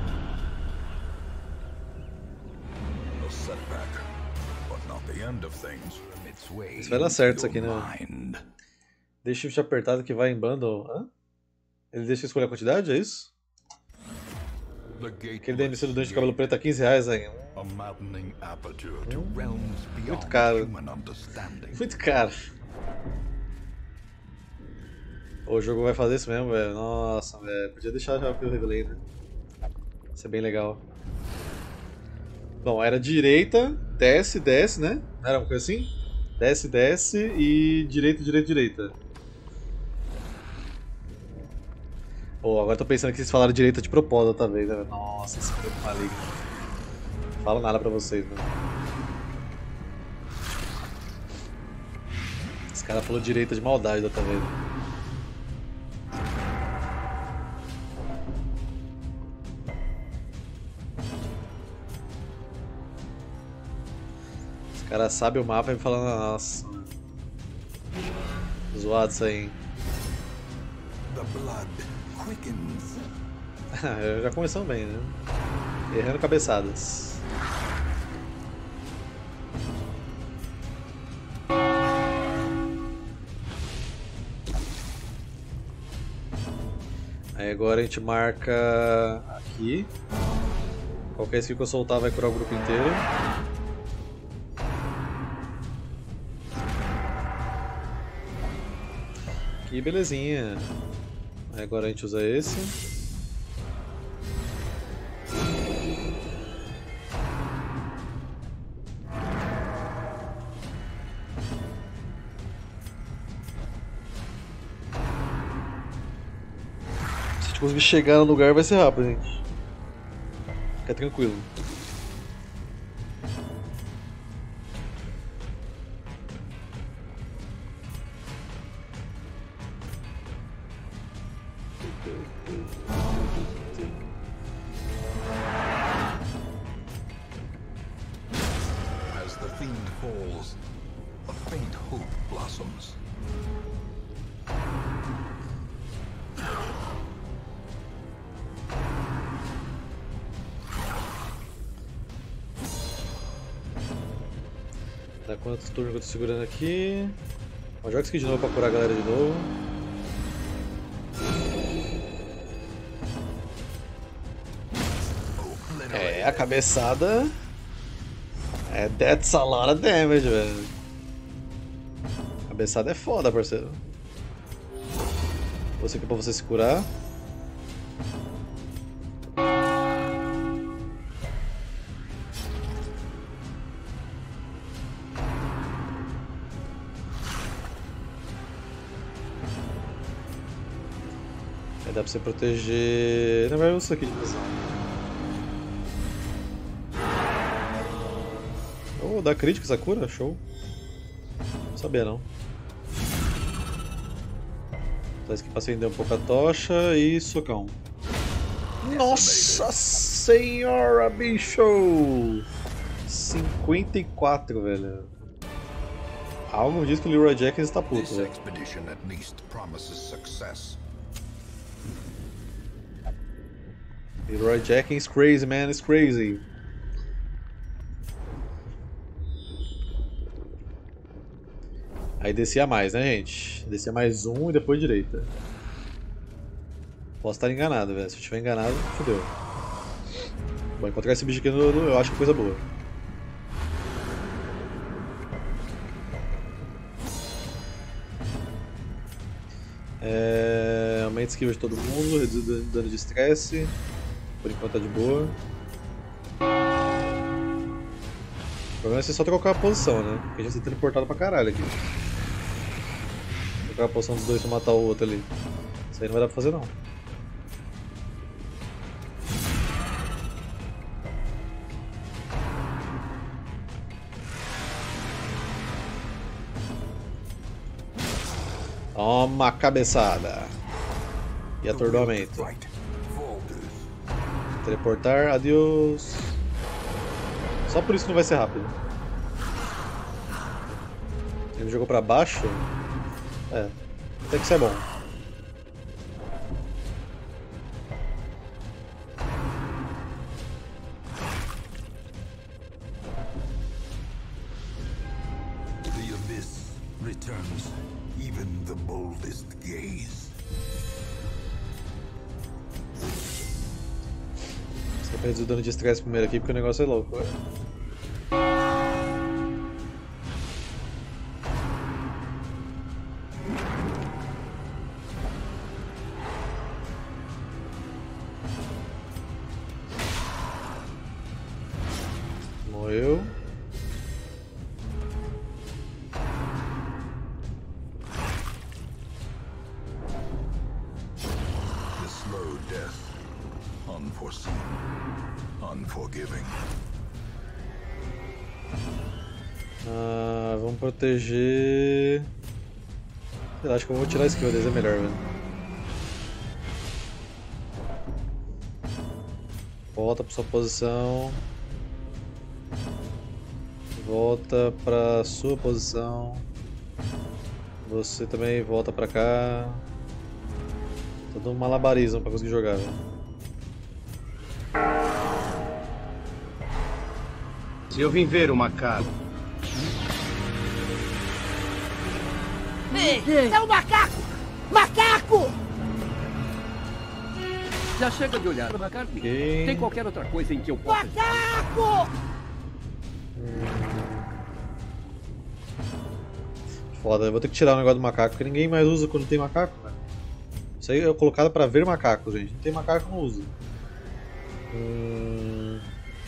Isso vai dar certo isso aqui, né? Deixa shift apertado que vai em bundle. Hã? Ele deixa eu escolher a quantidade, é isso? Aquele D M C do Dungeon de cabelo preto a quinze reais aí. Hum, muito caro. Muito caro. O jogo vai fazer isso mesmo, velho. Nossa, velho. Podia deixar já o que eu revelei, né? Isso é bem legal. Bom, era direita, desce, desce, né? Não era uma coisa assim? Desce, desce e direita, direita, direita. Pô, oh, agora tô pensando que vocês falaram direita de propósito, tá vendo? Nossa, esse jogo maligno. Não falo nada pra vocês, né? Esse cara falou direita de maldade, tá vendo? O cara sabe o mapa e me falando, nossa. Zoado isso aí, hein? Já começamos bem, né? Errando cabeçadas. Aí agora a gente marca aqui. Qualquer skill que eu soltar vai curar o grupo inteiro. Aqui, belezinha. Aí agora a gente usa esse. Se a gente conseguir chegar no lugar vai ser rápido, gente. Fica tranquilo. Dá quantos turnos que eu tô segurando aqui? Ó, joga isso aqui de novo pra curar a galera de novo. É, a cabeçada. É, that's a lot of damage, velho. A cabeçada é foda, parceiro. Você aqui pra você se curar. Dá pra você proteger. Não vai usar isso aqui de visão. Oh, dá crítica essa cura? Show. Não sabia não. Tá, aqui pra acender um pouco a tocha e socão. Nossa senhora, bicho! cinquenta e quatro, velho. Algo diz que o Leroy Jenkins está puto, velho. Leroy Jenkins crazy, man, is crazy. Aí descia mais, né, gente? Descia mais um e depois direita. Posso estar enganado, velho. Se eu estiver enganado, fodeu. Bom, encontrar esse bicho aqui no, no, eu acho que é coisa boa. É... Aumenta a esquiva de todo mundo, reduz o dano de estresse. Por enquanto tá de boa. O problema é você só trocar a posição, né? Porque a gente tá teleportado pra caralho aqui. Trocar a posição dos dois pra matar o outro ali. Isso aí não vai dar pra fazer não. Toma a cabeçada. E atordoamento. Teleportar, adeus. Só por isso não vai ser rápido. Ele me jogou pra baixo? É, até que isso é bom. The abyss returns even the boldest gaze. Você vai reduzir o dano de estresse primeiro aqui porque o negócio é louco. Morreu. The slow death, unforeseen, unforgiving. Ah, vamos proteger. Sei lá, acho que eu vou tirar a skill deles, é melhor, velho. Volta pra sua posição. Volta pra sua posição. Você também volta pra cá. Todo um malabarismo pra conseguir jogar, velho. Se eu vim ver o macaco. Ei, é um macaco! Macaco! Já chega de olhar, McCartney. Ok. Tem qualquer outra coisa em que eu possa... Macaco! Foda, eu vou ter que tirar o negócio do macaco, porque ninguém mais usa quando tem macaco, velho. Isso aí é colocado pra ver macacos, gente. Não tem macaco, não usa. Hum...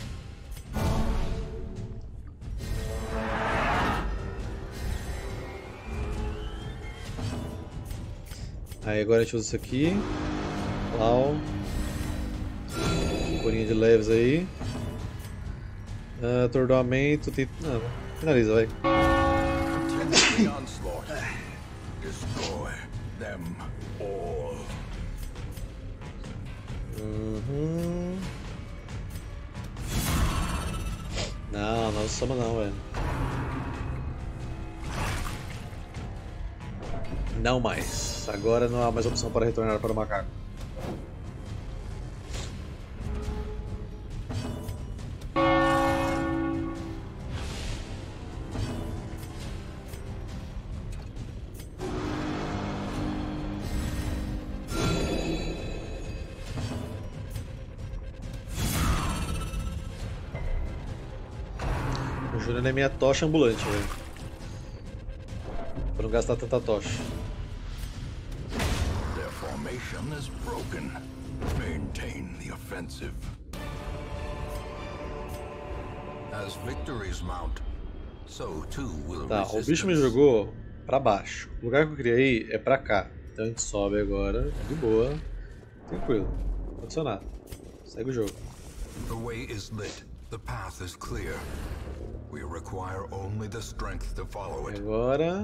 Aí agora a gente usa isso aqui. Clau. Corinha de leves aí. Uh, atordoamento. Tem... Não, finaliza, vai. The onslaught. Destroy them all. Uhum. Não, não somos não, velho. Não mais. Agora não há mais opção para retornar para o macaco. O Júnior é minha tocha ambulante, velho. Pra não gastar tanta tocha. Their formation is broken. Maintain the offensive. As victories mount, so too will Tá, o bicho me resistance. jogou pra baixo. O lugar que eu criei é pra cá. Então a gente sobe agora, de boa. Tranquilo. Condicionado. Segue o jogo. The way is lit. The path is clear. We require only the strength to follow it. Agora...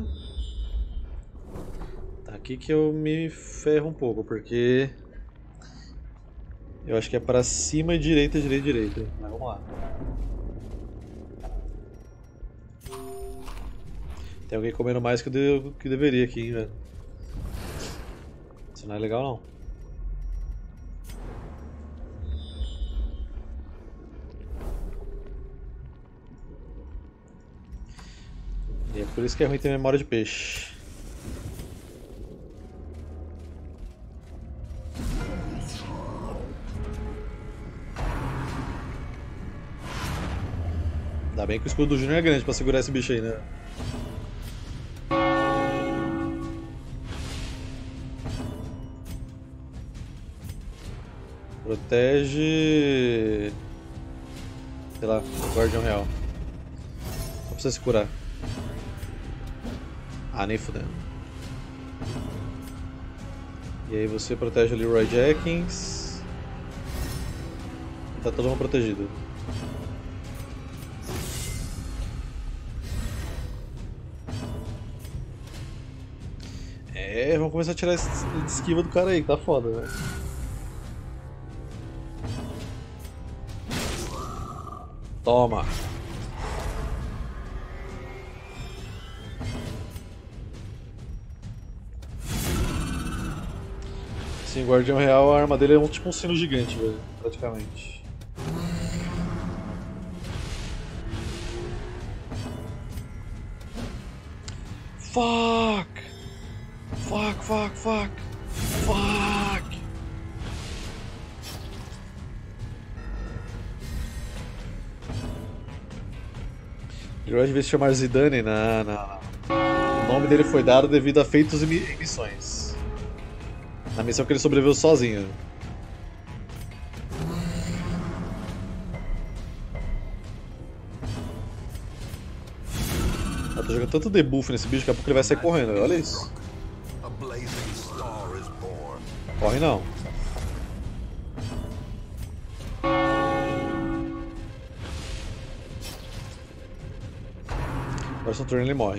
Tá aqui que eu me ferro um pouco, porque... Eu acho que é para cima, direita, direita, direita. Mas vamos lá. Tem alguém comendo mais que, de... que deveria aqui, hein, velho. Isso não é legal, não. E é por isso que é ruim ter memória de peixe. Ainda bem que o escudo do Júnior é grande pra segurar esse bicho aí, né? Protege... Sei lá, o Guardião Real. Não precisa se curar. Ah, nem fudendo. E aí você protege o Leroy Jenkins. Tá todo mundo protegido. É, vamos começar a tirar esse de esquiva do cara aí, que tá foda, né? Toma! Sim, o Guardião Real, a arma dele é um, tipo um sino gigante, velho, praticamente. Fuck! Fuck, fuck, fuck! Fuck! Leroy devia se chamar Zidane, não, não, não. O nome dele foi dado devido a feitos e missões. Na missão que ele sobreviveu sozinho. Eu tô jogando tanto debuff nesse bicho que daqui a pouco ele vai sair correndo, olha isso. Corre não. Agora seu turno ele morre.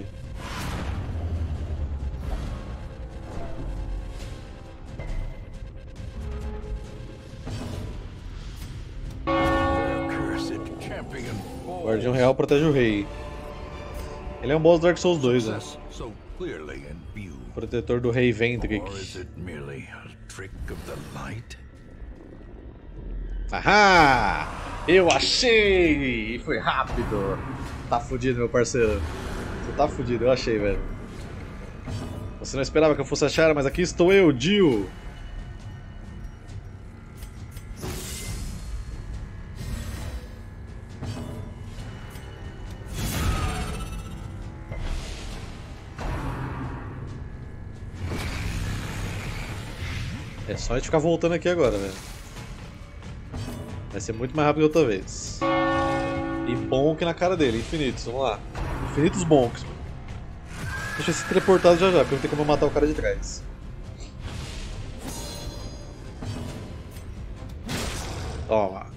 O Guardião Real protege o rei. Ele é um boss do Dark Souls dois, né? Protetor do rei Vendrick. Ahá! Eu achei! E foi rápido! Tá fudido, meu parceiro. Você tá fudido, eu achei, velho. Você não esperava que eu fosse achar, mas aqui estou eu, Jill! É só a gente ficar voltando aqui agora, velho. Vai ser muito mais rápido que outra vez. E bonk na cara dele, infinitos, vamos lá. Infinitos bonks. Deixa eu ser teleportado já já, porque não tem como eu matar o cara de trás. Toma.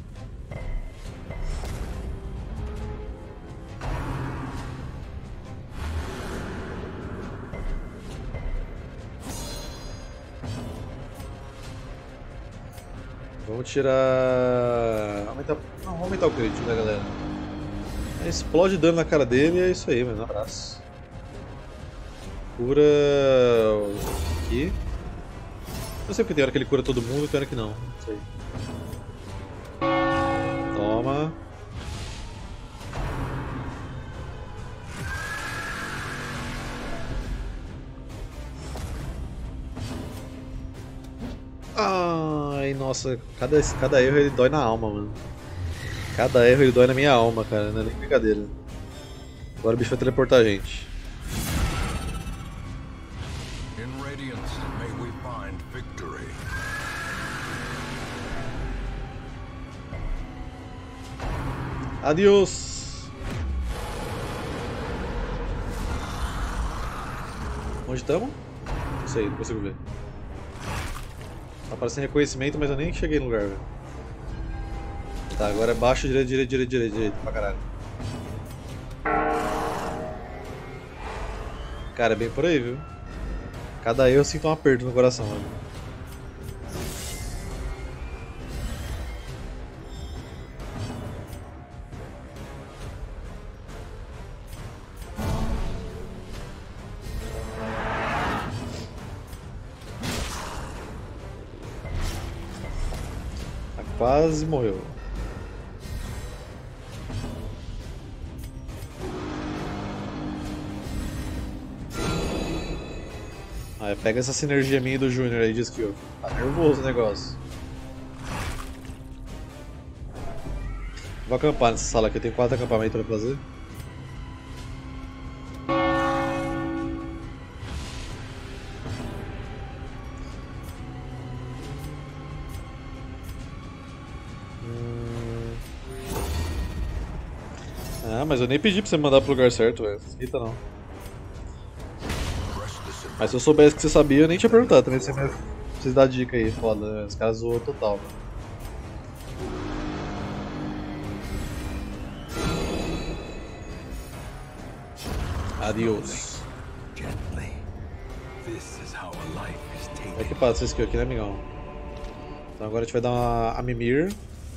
Vamos tirar... Aumentar... Não, vamos aumentar o crítico, né, galera? Explode dano na cara dele e é isso aí, mano. Um abraço. Cura... Aqui. Não sei porque tem hora que ele cura todo mundo e tem hora que não. Não sei. Toma. Ai, nossa, cada, cada erro ele dói na alma, mano. Cada erro ele dói na minha alma, cara, não é nem brincadeira. Agora o bicho vai teleportar a gente. In Radiance, may we find victory. Adiós! Onde estamos? Não sei, não consigo ver. Tá aparecendo reconhecimento, mas eu nem cheguei no lugar, velho. Tá, agora é baixo, direito, direito, direito, direito, direito, pra caralho. Cara, é bem por aí, viu? Cada erro eu sinto um aperto no coração, velho. Tá quase morreu. Ah, pega essa sinergia minha e do Júnior aí de skill. Tá nervoso o negócio. Vou acampar nessa sala aqui, eu tenho quatro acampamentos pra fazer. Hum... Ah, mas eu nem pedi pra você me mandar pro lugar certo, velho. Eita não. Mas se eu soubesse que você sabia, eu nem tinha perguntado também. Você precisa dar dica aí, foda, né? Os caras zoam total, mano. Adiós. Como é que passa essa skill aqui, né, amigão? Então agora a gente vai dar uma a Mimir.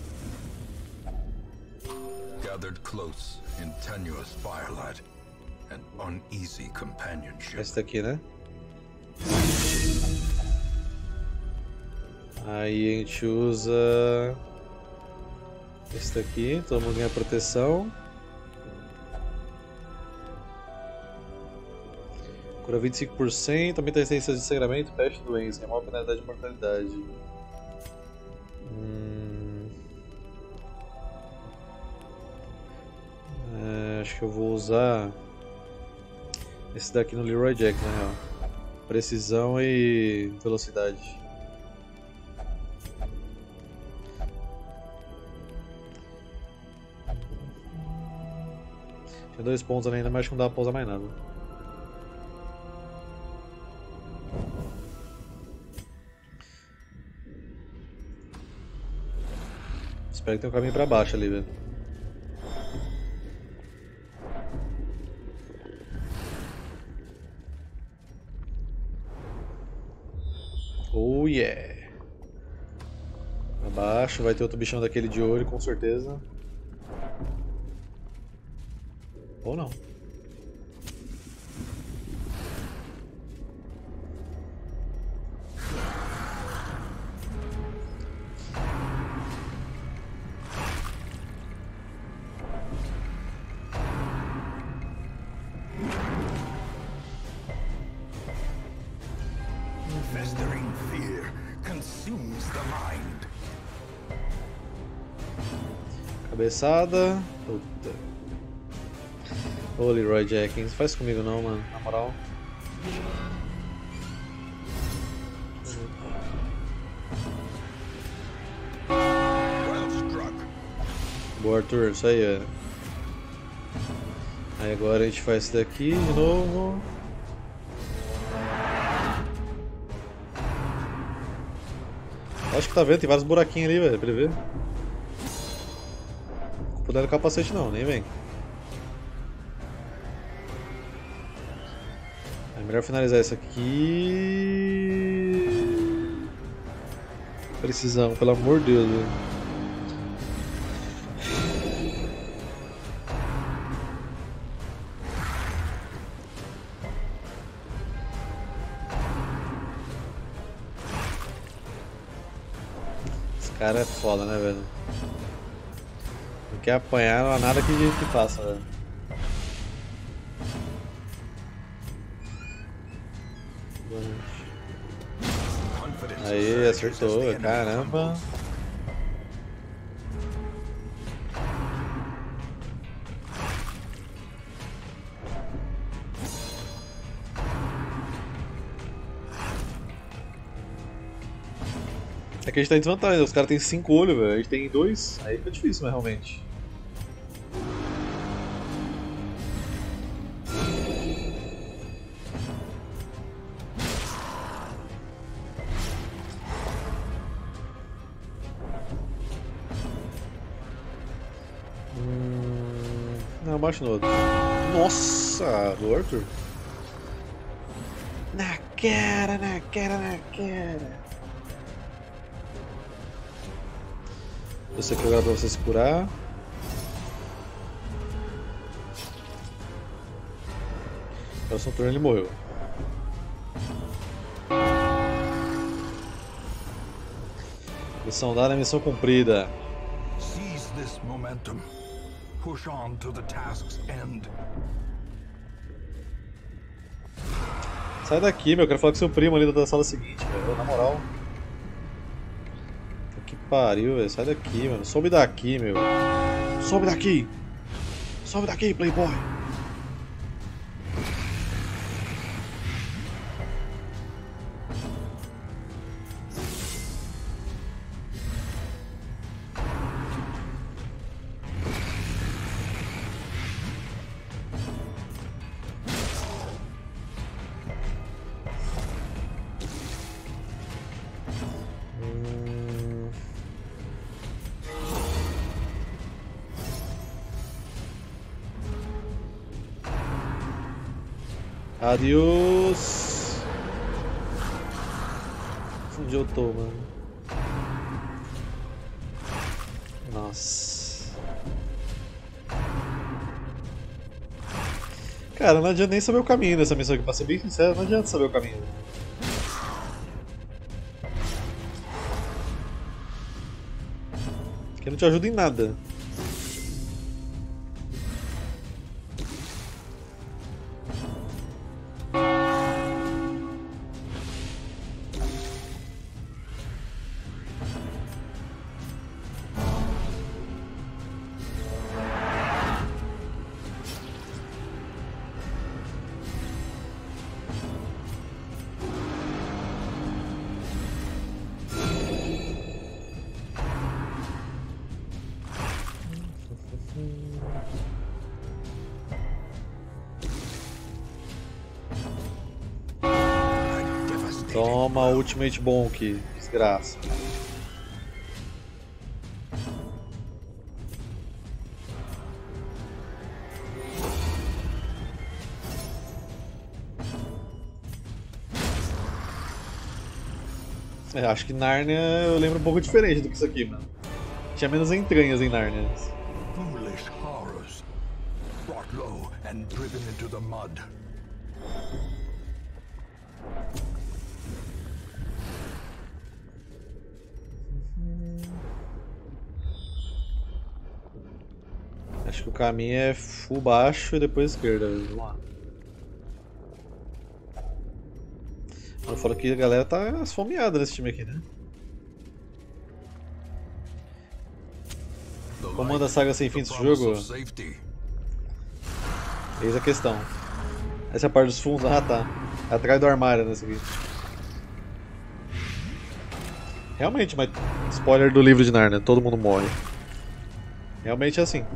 Gathered close in tenuous firelight and uneasy companionship. Esse daqui, né? Aí a gente usa esse daqui, todo mundo ganha proteção. Cura vinte e cinco por cento, aumenta a resistência de sangramento, peste e doença, remove a penalidade de mortalidade. Hum... É, acho que eu vou usar esse daqui no Leroy Jack, na real. Precisão e velocidade. Tinha dois pontos ali ainda, mas acho que não dá pra usar mais nada. Espero que tenha um caminho pra baixo ali, velho. Oh yeah! Abaixo vai ter outro bichão daquele de olho, com certeza. Ou não. Festering fear consumes the mind. Cabeçada. Puta. Ô Leroy Jenkins, não faz comigo não, mano, na moral. Well struck. Boa, Arthur, isso aí, é. Aí agora a gente faz isso daqui de novo. Acho que tá vendo, tem vários buraquinhos ali, velho, pra ele ver. Não puder no capacete não, nem vem. É melhor finalizar isso aqui. Precisão, pelo amor de Deus, velho. Esse cara é foda, né, velho? Não quer apanhar, não há nada que, que faça, velho. Aí, acertou, caramba. É que a gente tá em desvantagem, os caras têm cinco olhos, velho. A gente tem dois, aí fica difícil, mas realmente. Hum... Não, bate no outro. Nossa, do Arthur. quero, não quero, não quero. Isso aqui agora pra você se curar. Próximo turno ele morreu. Missão dada, missão cumprida. Seize this momentum. Push on to the task's end. Sai daqui, meu. Eu quero falar com seu primo ali da sala seguinte, velho. Na moral. Que pariu, velho. Sai daqui, mano. Sobe daqui, meu. Sobe daqui. Sobe daqui, playboy. Adiós. Onde eu tô, mano? Nossa. Cara, não adianta nem saber o caminho dessa missão aqui. Pra ser bem sincero, não adianta saber o caminho. Porque não te ajuda em nada. Toma Ultimate Bonk, desgraça. É, acho que Nárnia eu lembro um pouco diferente do que isso aqui, mano. Tinha menos entranhas em Nárnia. Foolish horrors, brought low and driven into the mud. Acho que o caminho é full baixo e depois esquerda. Vamos lá. Eu falo que a galera tá esfomeada nesse time aqui, né? Comanda a saga sem fim desse jogo? Eis a questão. Essa é a parte dos fundos? Ah, tá. É atrás do armário nesse aqui. Realmente, mas spoiler do livro de Narnia, todo mundo morre. Realmente é assim.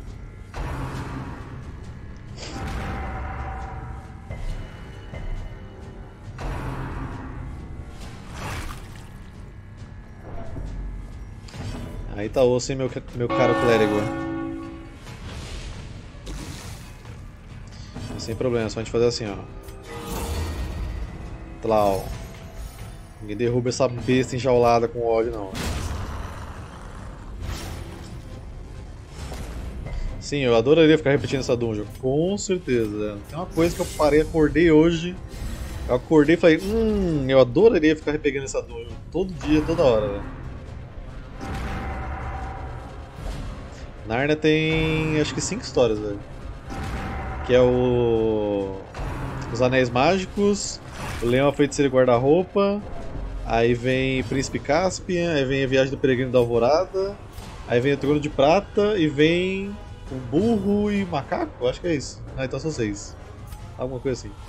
Aí tá osso, hein, meu, meu caro clérigo. Sem problema, só a gente fazer assim, ó. Tlau. Ninguém derruba essa besta enjaulada com ódio, não. Sim, eu adoraria ficar repetindo essa dungeon. Com certeza. Tem uma coisa que eu parei, acordei hoje. Eu acordei e falei, hum, eu adoraria ficar repegando essa dungeon. Todo dia, toda hora, velho. Narnia tem acho que cinco histórias, velho. Que é o... Os Anéis Mágicos, o Leão, a Feiticeira e Guarda-Roupa, aí vem Príncipe Caspian, aí vem a Viagem do Peregrino da Alvorada, aí vem o Trono de Prata e vem o Burro e Macaco, acho que é isso. Ah, então são seis. Alguma coisa assim.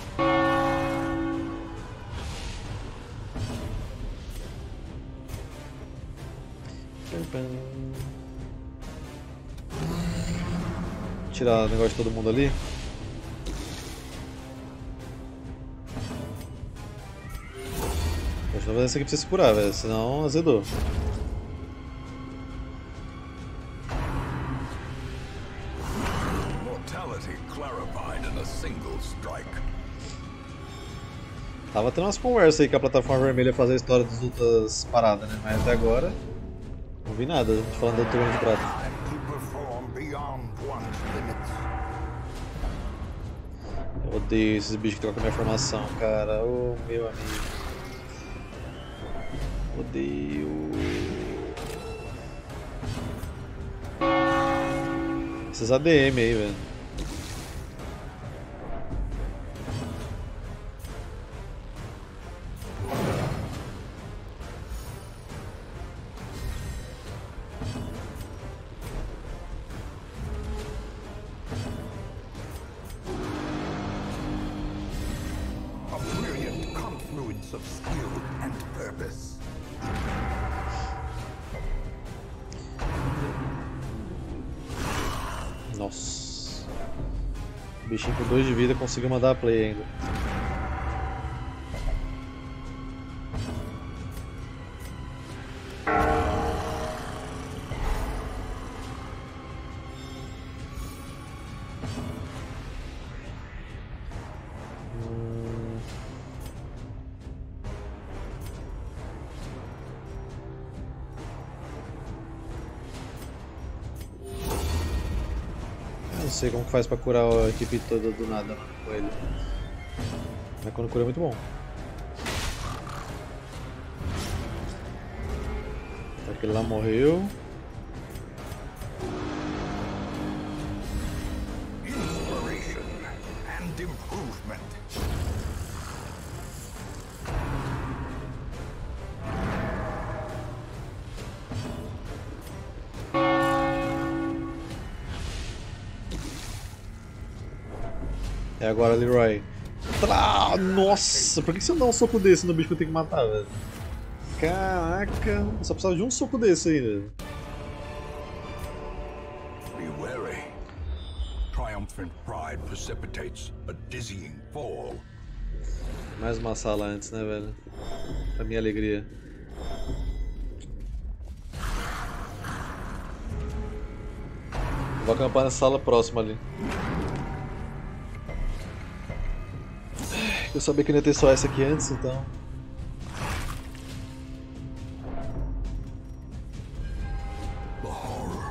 Tirar o negócio de todo mundo ali. Poxa, não vou fazer isso aqui pra você se curar, velho, senão azedou. Tava tendo umas conversas aí que a plataforma vermelha ia fazer a história das outras paradas, né? Mas até agora não vi nada, falando do Turno de Prata. To perform beyond one's limits. Eu odeio esses bichos que trocam minha formação, cara. Ô, meu amigo. Odeio. Esses A D M aí, velho. A brilliant confluence of skill and purpose. Nossa. O bichinho com dois de vida conseguiu mandar a play ainda. Hum. Eu não sei como que faz pra curar a equipe toda do nada, mano, com ele. Mas quando cura é muito bom. Aquele lá morreu. Inspiration and improvement. É agora, Leroy. Trá! Nossa, por que você não dá um soco desse no bicho que eu tenho que matar, velho? Caraca, eu só precisava de um soco desse ainda. Be wary. Triumphant pride precipitates a dizzying fall. Mais uma sala antes, né, velho? Pra minha alegria. Vou acampar nessa sala próxima ali. Eu sabia que não ia ter só essa aqui antes, então. The horror.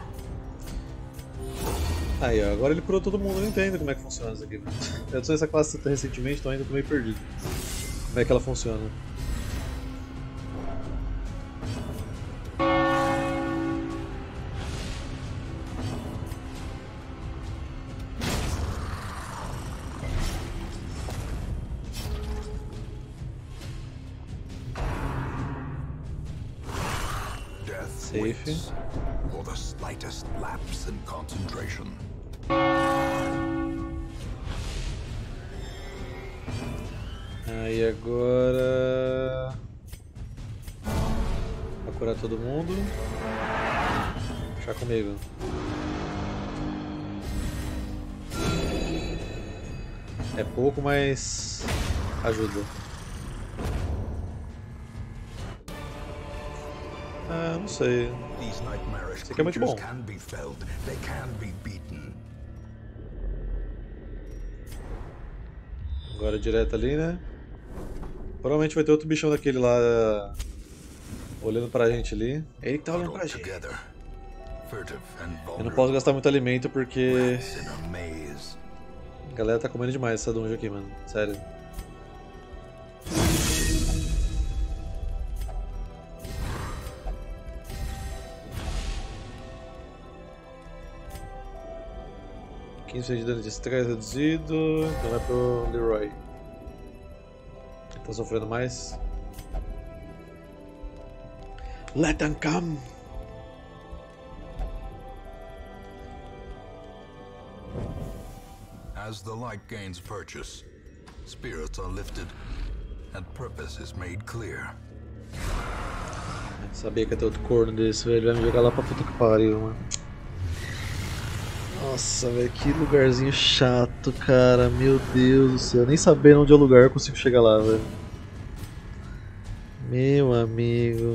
Aí, ó, agora ele curou todo mundo, eu não entendo como é que funciona isso aqui. Eu adicionei essa classe recentemente, então ainda tô meio perdido. Como é que ela funciona? Death Safe. waits for the slightest lapse in concentration. Aí agora... Pra curar todo mundo. Deixa comigo. É pouco, mas ajuda. Ah, não sei. These nightmarish Isso aqui é muito creatures bom. can be felled, they can be beaten. Agora direto ali, né? Provavelmente vai ter outro bichão daquele lá olhando pra gente ali. É ele que tá olhando pra Huddled gente. together, furtive and Eu não vulnerable. posso gastar muito alimento porque Rats in a maze. a galera tá comendo demais essa dungeon aqui, mano. Sério. quinze por cento de dano de estresse reduzido. Então vai pro Leroy. Tá sofrendo mais. Let them come! As the light gains purchase, spirits are lifted, and purpose is made clear. Sabia que ia ter outro corno desse, velho. Vai me jogar lá pra puta que pariu, mano. Nossa, velho, que lugarzinho chato, cara. Meu Deus do céu. Nem sabendo onde é o lugar eu consigo chegar lá, velho. Meu amigo.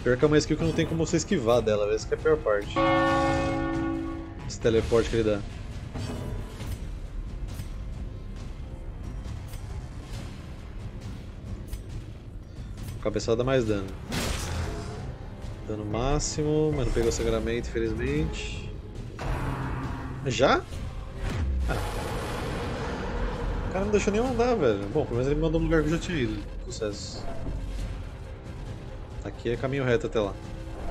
Pior que é uma skill que não tem como você esquivar dela, essa que é a pior parte. Esse teleporte que ele dá. Cabeçada dá mais dano. Dano máximo, mas não pegou o sangramento, infelizmente. Já? Ah. O cara não deixou nem eu andar, velho. Bom, pelo menos ele me mandou no lugar que eu já tinha ido. Sucesso. Aqui é caminho reto até lá.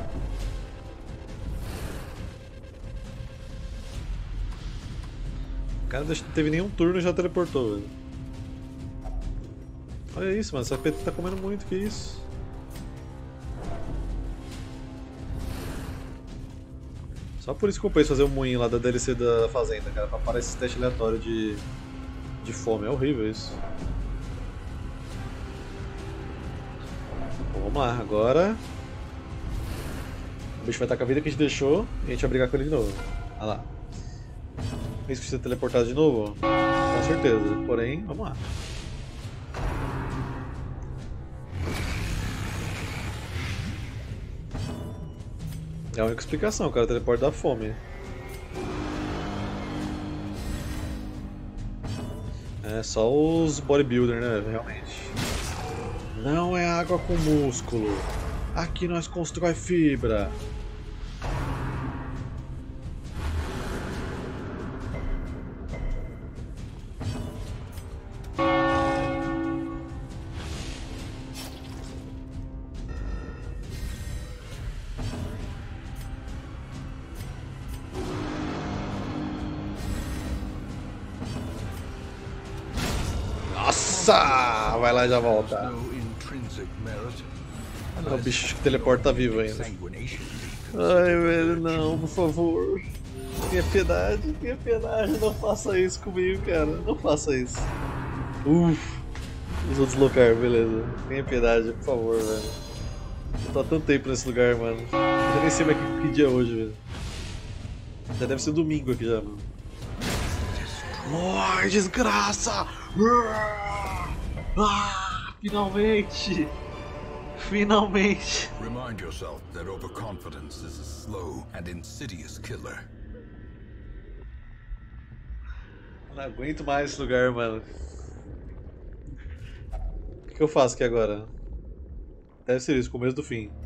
O cara não teve nenhum turno e já teleportou, velho. Olha isso, mano. Essa P T tá comendo muito, que isso? Só por isso que eu compensa fazer o moinho lá da D L C da fazenda, cara, pra parar esse teste aleatório de, de fome. É horrível isso. Bom, vamos lá, agora o bicho vai estar com a vida que a gente deixou e a gente vai brigar com ele de novo. Olha lá. Risco de ser teleportado de novo? Com certeza, porém, vamos lá. É a única explicação, o cara teleporta da fome. É só os bodybuilder, né, realmente. Não é água com músculo. Aqui nós constrói fibra. Nossa! Vai lá e já volta. Ah, o bicho que teleporta tá vivo ainda. Ai, velho, não, por favor. Tenha piedade, tenha piedade. Não faça isso comigo, cara. Não faça isso. Uff. Vou deslocar, beleza. Tenha piedade, por favor, velho. Eu tô há tanto tempo nesse lugar, mano. Eu já nem sei mais que, que dia é hoje, velho. Já deve ser domingo aqui já, mano. Morre, desgraça! Ah, finalmente! Finalmente! Remind yourself that overconfidence is a slow and insidious killer. Não aguento mais esse lugar, mano. O que, que eu faço aqui agora? Deve ser isso, começo do fim.